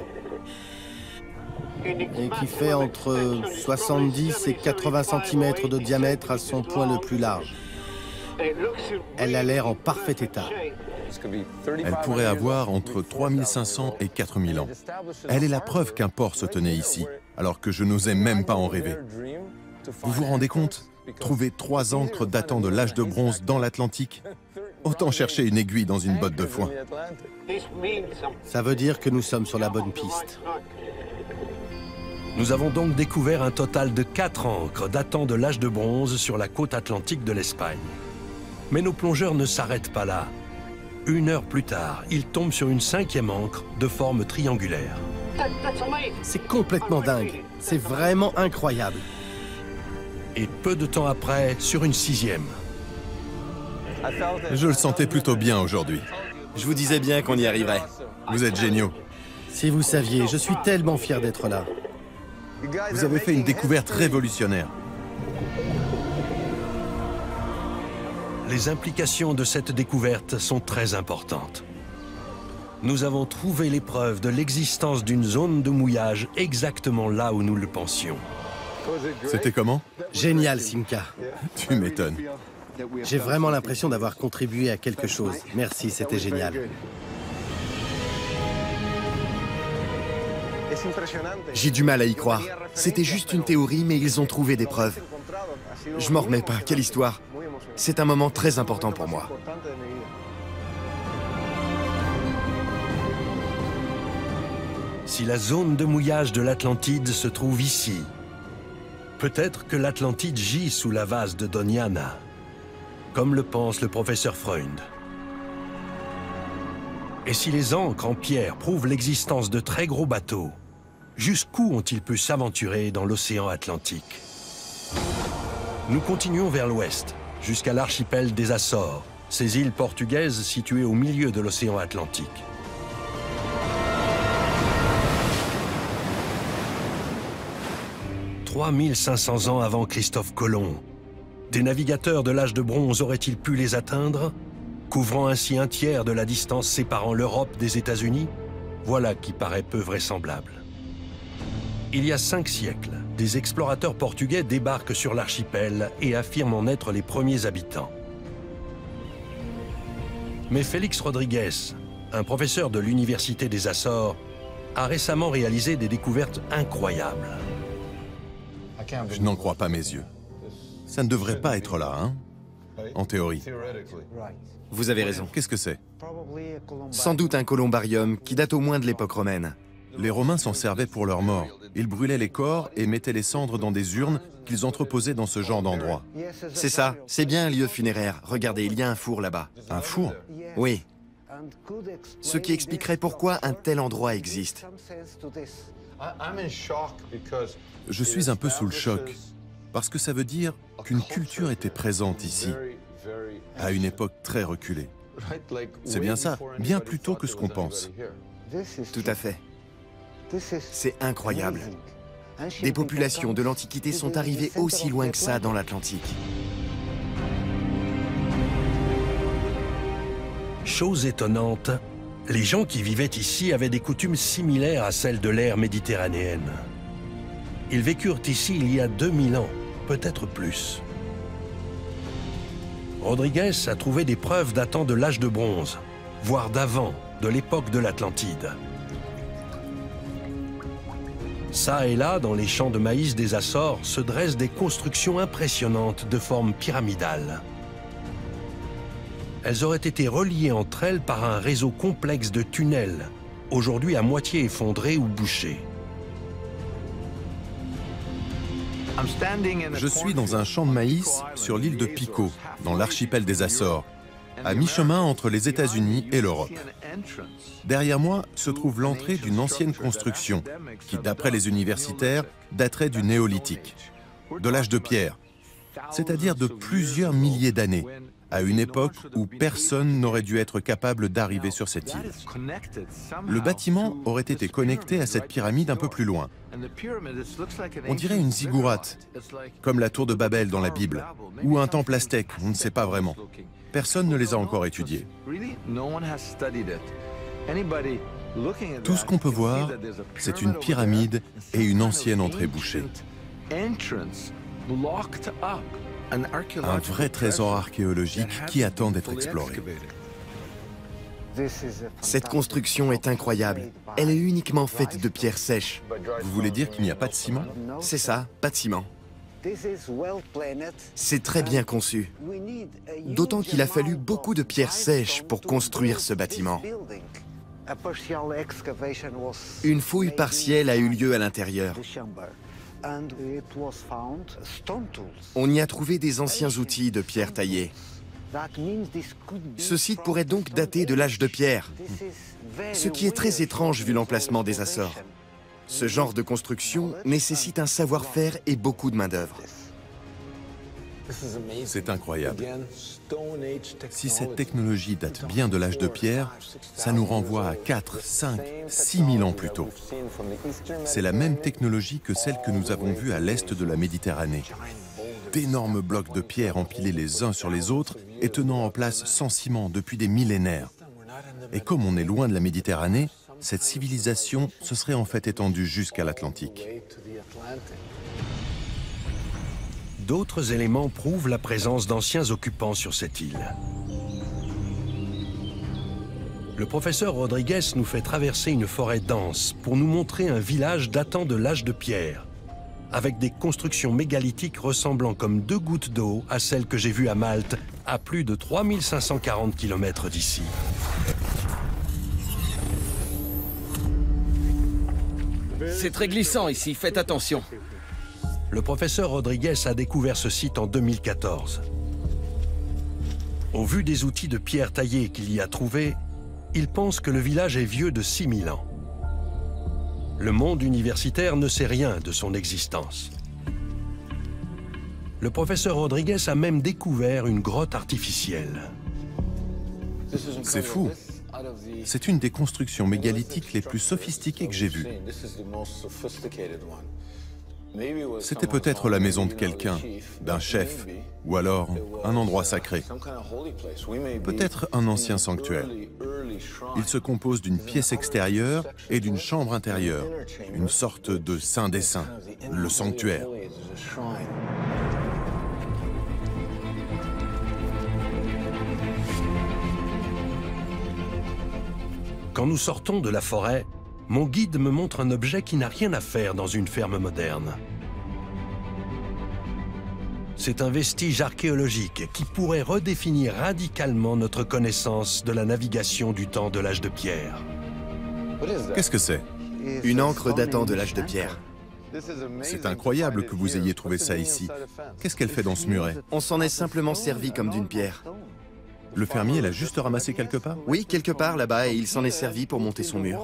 et qui fait entre 70 et 80 cm de diamètre à son point le plus large. Elle a l'air en parfait état. Elle pourrait avoir entre 3500 et 4000 ans. Elle est la preuve qu'un port se tenait ici, alors que je n'osais même pas en rêver. Vous vous rendez compte? Trouver 3 ancres datant de l'âge de bronze dans l'Atlantique? Autant chercher une aiguille dans une botte de foin. Ça veut dire que nous sommes sur la bonne piste. Nous avons donc découvert un total de 4 ancres datant de l'âge de bronze sur la côte atlantique de l'Espagne. Mais nos plongeurs ne s'arrêtent pas là. 1 heure plus tard, ils tombent sur une 5e ancre de forme triangulaire. C'est complètement dingue. C'est vraiment incroyable. Et peu de temps après, sur une 6e. Je le sentais plutôt bien aujourd'hui. Je vous disais bien qu'on y arriverait. Vous êtes géniaux. Si vous saviez, je suis tellement fier d'être là. Vous avez fait une découverte révolutionnaire. Les implications de cette découverte sont très importantes. Nous avons trouvé les preuves de l'existence d'une zone de mouillage exactement là où nous le pensions. C'était comment? Génial, Simca. Tu m'étonnes. J'ai vraiment l'impression d'avoir contribué à quelque chose. Merci, c'était génial. J'ai du mal à y croire. C'était juste une théorie, mais ils ont trouvé des preuves. Je m'en remets pas, quelle histoire. C'est un moment très important pour moi. Si la zone de mouillage de l'Atlantide se trouve ici, peut-être que l'Atlantide gît sous la vase de Doñana, comme le pense le professeur Freund. Et si les ancres en pierre prouvent l'existence de très gros bateaux, jusqu'où ont-ils pu s'aventurer dans l'océan Atlantique? Nous continuons vers l'ouest, jusqu'à l'archipel des Açores, ces îles portugaises situées au milieu de l'océan Atlantique. « 3500 ans avant Christophe Colomb, des navigateurs de l'âge de bronze auraient-ils pu les atteindre, couvrant ainsi un tiers de la distance séparant l'Europe des États-Unis? Voilà qui paraît peu vraisemblable. Il y a 5 siècles, des explorateurs portugais débarquent sur l'archipel et affirment en être les premiers habitants. Mais Félix Rodrigues, un professeur de l'Université des Açores, a récemment réalisé des découvertes incroyables. Je n'en crois pas mes yeux. Ça ne devrait pas être là, hein? En théorie. Vous avez raison. Qu'est-ce que c'est? Sans doute un columbarium qui date au moins de l'époque romaine. Les Romains s'en servaient pour leurs morts. Ils brûlaient les corps et mettaient les cendres dans des urnes qu'ils entreposaient dans ce genre d'endroit. C'est ça, c'est bien un lieu funéraire. Regardez, il y a un four là-bas. Un four? Oui. Ce qui expliquerait pourquoi un tel endroit existe. Je suis un peu sous le choc, parce que ça veut dire qu'une culture était présente ici, à une époque très reculée. C'est bien ça, bien plus tôt que ce qu'on pense. Tout à fait. C'est incroyable. Des populations de l'Antiquité sont arrivées aussi loin que ça dans l'Atlantique. Chose étonnante, les gens qui vivaient ici avaient des coutumes similaires à celles de l'ère méditerranéenne. Ils vécurent ici il y a 2000 ans, peut-être plus. Rodrigues a trouvé des preuves datant de l'âge de bronze, voire d'avant, de l'époque de l'Atlantide. Ça et là, dans les champs de maïs des Açores, se dressent des constructions impressionnantes de forme pyramidale. Elles auraient été reliées entre elles par un réseau complexe de tunnels, aujourd'hui à moitié effondrés ou bouchés. Je suis dans un champ de maïs sur l'île de Pico, dans l'archipel des Açores, à mi-chemin entre les États-Unis et l'Europe. Derrière moi se trouve l'entrée d'une ancienne construction qui, d'après les universitaires, daterait du néolithique, de l'âge de pierre, c'est-à-dire de plusieurs milliers d'années, à une époque où personne n'aurait dû être capable d'arriver sur cette île. Le bâtiment aurait été connecté à cette pyramide un peu plus loin. On dirait une ziggourate, comme la tour de Babel dans la Bible, ou un temple aztèque, on ne sait pas vraiment. Personne ne les a encore étudiés. Tout ce qu'on peut voir, c'est une pyramide et une ancienne entrée bouchée. Un vrai trésor archéologique qui attend d'être exploré. Cette construction est incroyable. Elle est uniquement faite de pierres sèches. Vous voulez dire qu'il n'y a pas de ciment? C'est ça, pas de ciment. C'est très bien conçu. D'autant qu'il a fallu beaucoup de pierres sèches pour construire ce bâtiment. Une fouille partielle a eu lieu à l'intérieur. On y a trouvé des anciens outils de pierre taillée. Ce site pourrait donc dater de l'âge de pierre, ce qui est très étrange vu l'emplacement des Açores. Ce genre de construction nécessite un savoir-faire et beaucoup de main-d'œuvre. C'est incroyable. Si cette technologie date bien de l'âge de pierre, ça nous renvoie à 4, 5, 6 000 ans plus tôt. C'est la même technologie que celle que nous avons vue à l'est de la Méditerranée. D'énormes blocs de pierre empilés les uns sur les autres et tenant en place sans ciment depuis des millénaires. Et comme on est loin de la Méditerranée, cette civilisation se serait en fait étendue jusqu'à l'Atlantique. D'autres éléments prouvent la présence d'anciens occupants sur cette île. Le professeur Rodriguez nous fait traverser une forêt dense pour nous montrer un village datant de l'âge de pierre, avec des constructions mégalithiques ressemblant comme 2 gouttes d'eau à celles que j'ai vues à Malte, à plus de 3540 km d'ici. C'est très glissant ici, faites attention. Le professeur Rodriguez a découvert ce site en 2014. Au vu des outils de pierre taillée qu'il y a trouvés, il pense que le village est vieux de 6000 ans. Le monde universitaire ne sait rien de son existence. Le professeur Rodriguez a même découvert une grotte artificielle. C'est fou. C'est une des constructions mégalithiques les plus sophistiquées que j'ai vues. C'était peut-être la maison de quelqu'un, d'un chef, ou alors un endroit sacré. Peut-être un ancien sanctuaire. Il se compose d'une pièce extérieure et d'une chambre intérieure, une sorte de saint des saints, le sanctuaire. Quand nous sortons de la forêt, mon guide me montre un objet qui n'a rien à faire dans une ferme moderne. C'est un vestige archéologique qui pourrait redéfinir radicalement notre connaissance de la navigation du temps de l'âge de pierre. Qu'est-ce que c'est? Une ancre datant de l'âge de pierre. C'est incroyable que vous ayez trouvé ça ici. Qu'est-ce qu'elle fait dans ce muret? On s'en est simplement servi comme d'une pierre. Le fermier l'a juste ramassé quelque part? Oui, quelque part là-bas, et il s'en est servi pour monter son mur.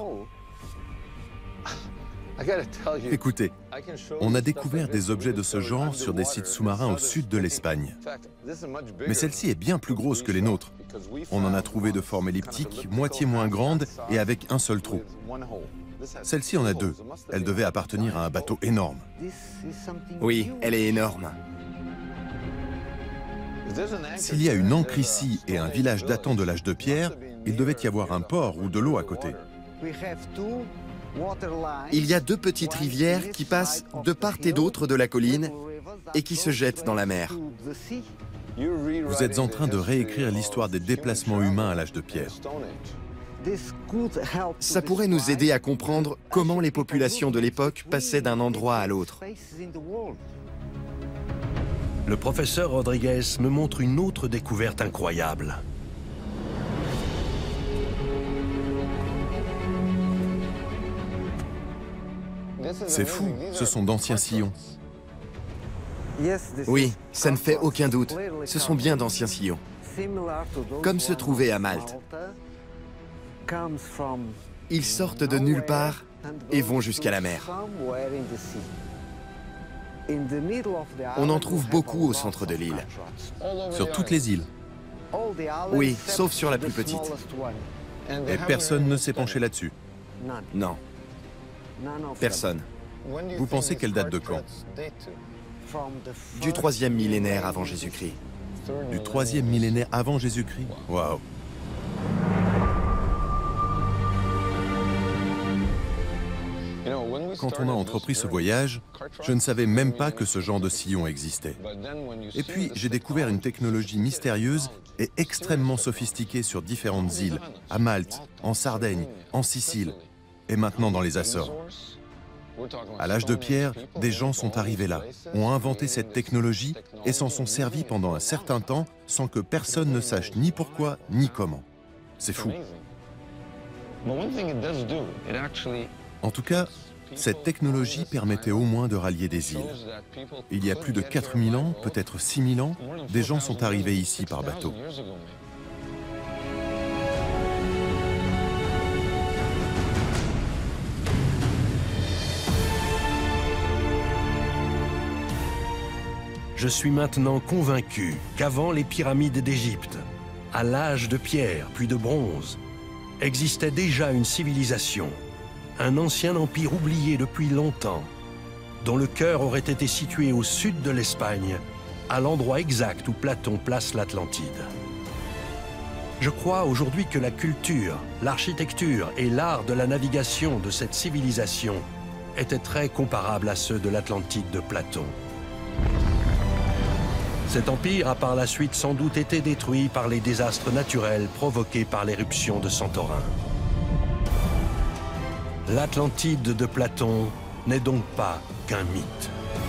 Écoutez, on a découvert des objets de ce genre sur des sites sous-marins au sud de l'Espagne. Mais celle-ci est bien plus grosse que les nôtres. On en a trouvé de forme elliptique, moitié moins grande et avec un seul trou. Celle-ci en a 2. Elle devait appartenir à un bateau énorme. Oui, elle est énorme. S'il y a une ancre ici et un village datant de l'âge de pierre, il devait y avoir un port ou de l'eau à côté. Il y a 2 petites rivières qui passent de part et d'autre de la colline et qui se jettent dans la mer. Vous êtes en train de réécrire l'histoire des déplacements humains à l'âge de pierre. Ça pourrait nous aider à comprendre comment les populations de l'époque passaient d'un endroit à l'autre. Le professeur Rodriguez me montre une autre découverte incroyable. C'est fou, ce sont d'anciens sillons. Oui, ça ne fait aucun doute. Ce sont bien d'anciens sillons. Comme se trouvait à Malte. Ils sortent de nulle part et vont jusqu'à la mer. On en trouve beaucoup au centre de l'île. Sur toutes les îles. Oui, sauf sur la plus petite. Et personne ne s'est penché là-dessus. Non. Personne. Vous pensez qu'elle date de quand? Du 3e millénaire avant Jésus-Christ. Du 3e millénaire avant Jésus-Christ? Waouh! Quand on a entrepris ce voyage, je ne savais même pas que ce genre de sillon existait. Et puis, j'ai découvert une technologie mystérieuse et extrêmement sophistiquée sur différentes îles, à Malte, en Sardaigne, en Sicile, et maintenant dans les Açores. À l'âge de pierre, des gens sont arrivés là, ont inventé cette technologie et s'en sont servis pendant un certain temps sans que personne ne sache ni pourquoi ni comment. C'est fou. En tout cas, cette technologie permettait au moins de rallier des îles. Il y a plus de 4000 ans, peut-être 6000 ans, des gens sont arrivés ici par bateau. Je suis maintenant convaincu qu'avant les pyramides d'Égypte, à l'âge de pierre puis de bronze, existait déjà une civilisation, un ancien empire oublié depuis longtemps, dont le cœur aurait été situé au sud de l'Espagne, à l'endroit exact où Platon place l'Atlantide. Je crois aujourd'hui que la culture, l'architecture et l'art de la navigation de cette civilisation étaient très comparables à ceux de l'Atlantide de Platon. Cet empire a par la suite sans doute été détruit par les désastres naturels provoqués par l'éruption de Santorin. L'Atlantide de Platon n'est donc pas qu'un mythe.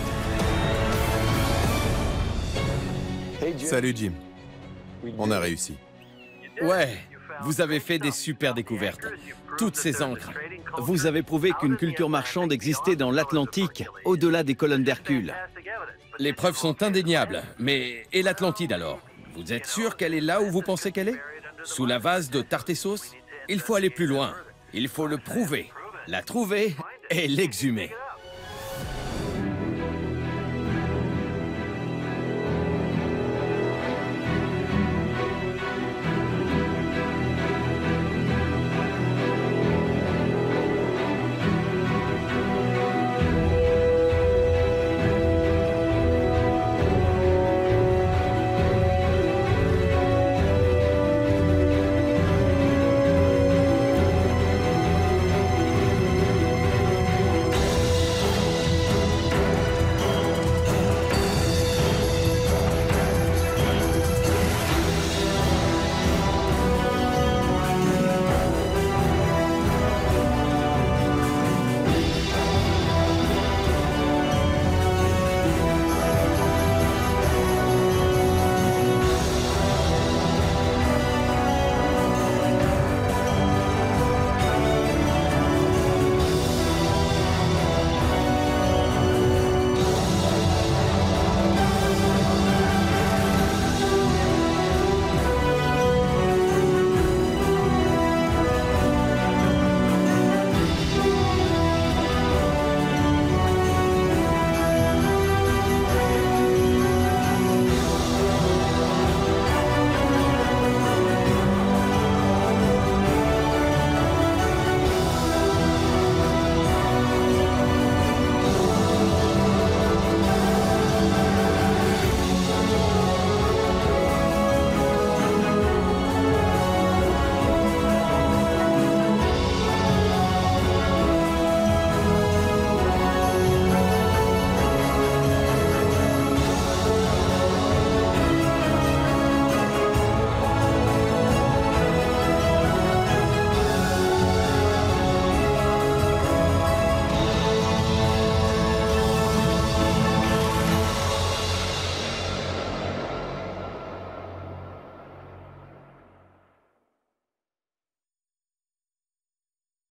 Salut Jim. On a réussi. Ouais, vous avez fait des super découvertes. Toutes ces encres. Vous avez prouvé qu'une culture marchande existait dans l'Atlantique, au-delà des colonnes d'Hercule. Les preuves sont indéniables, mais et l'Atlantide alors? Vous êtes sûr qu'elle est là où vous pensez qu'elle est? Sous la vase de Tartessos? Il faut aller plus loin. Il faut le prouver, la trouver et l'exhumer.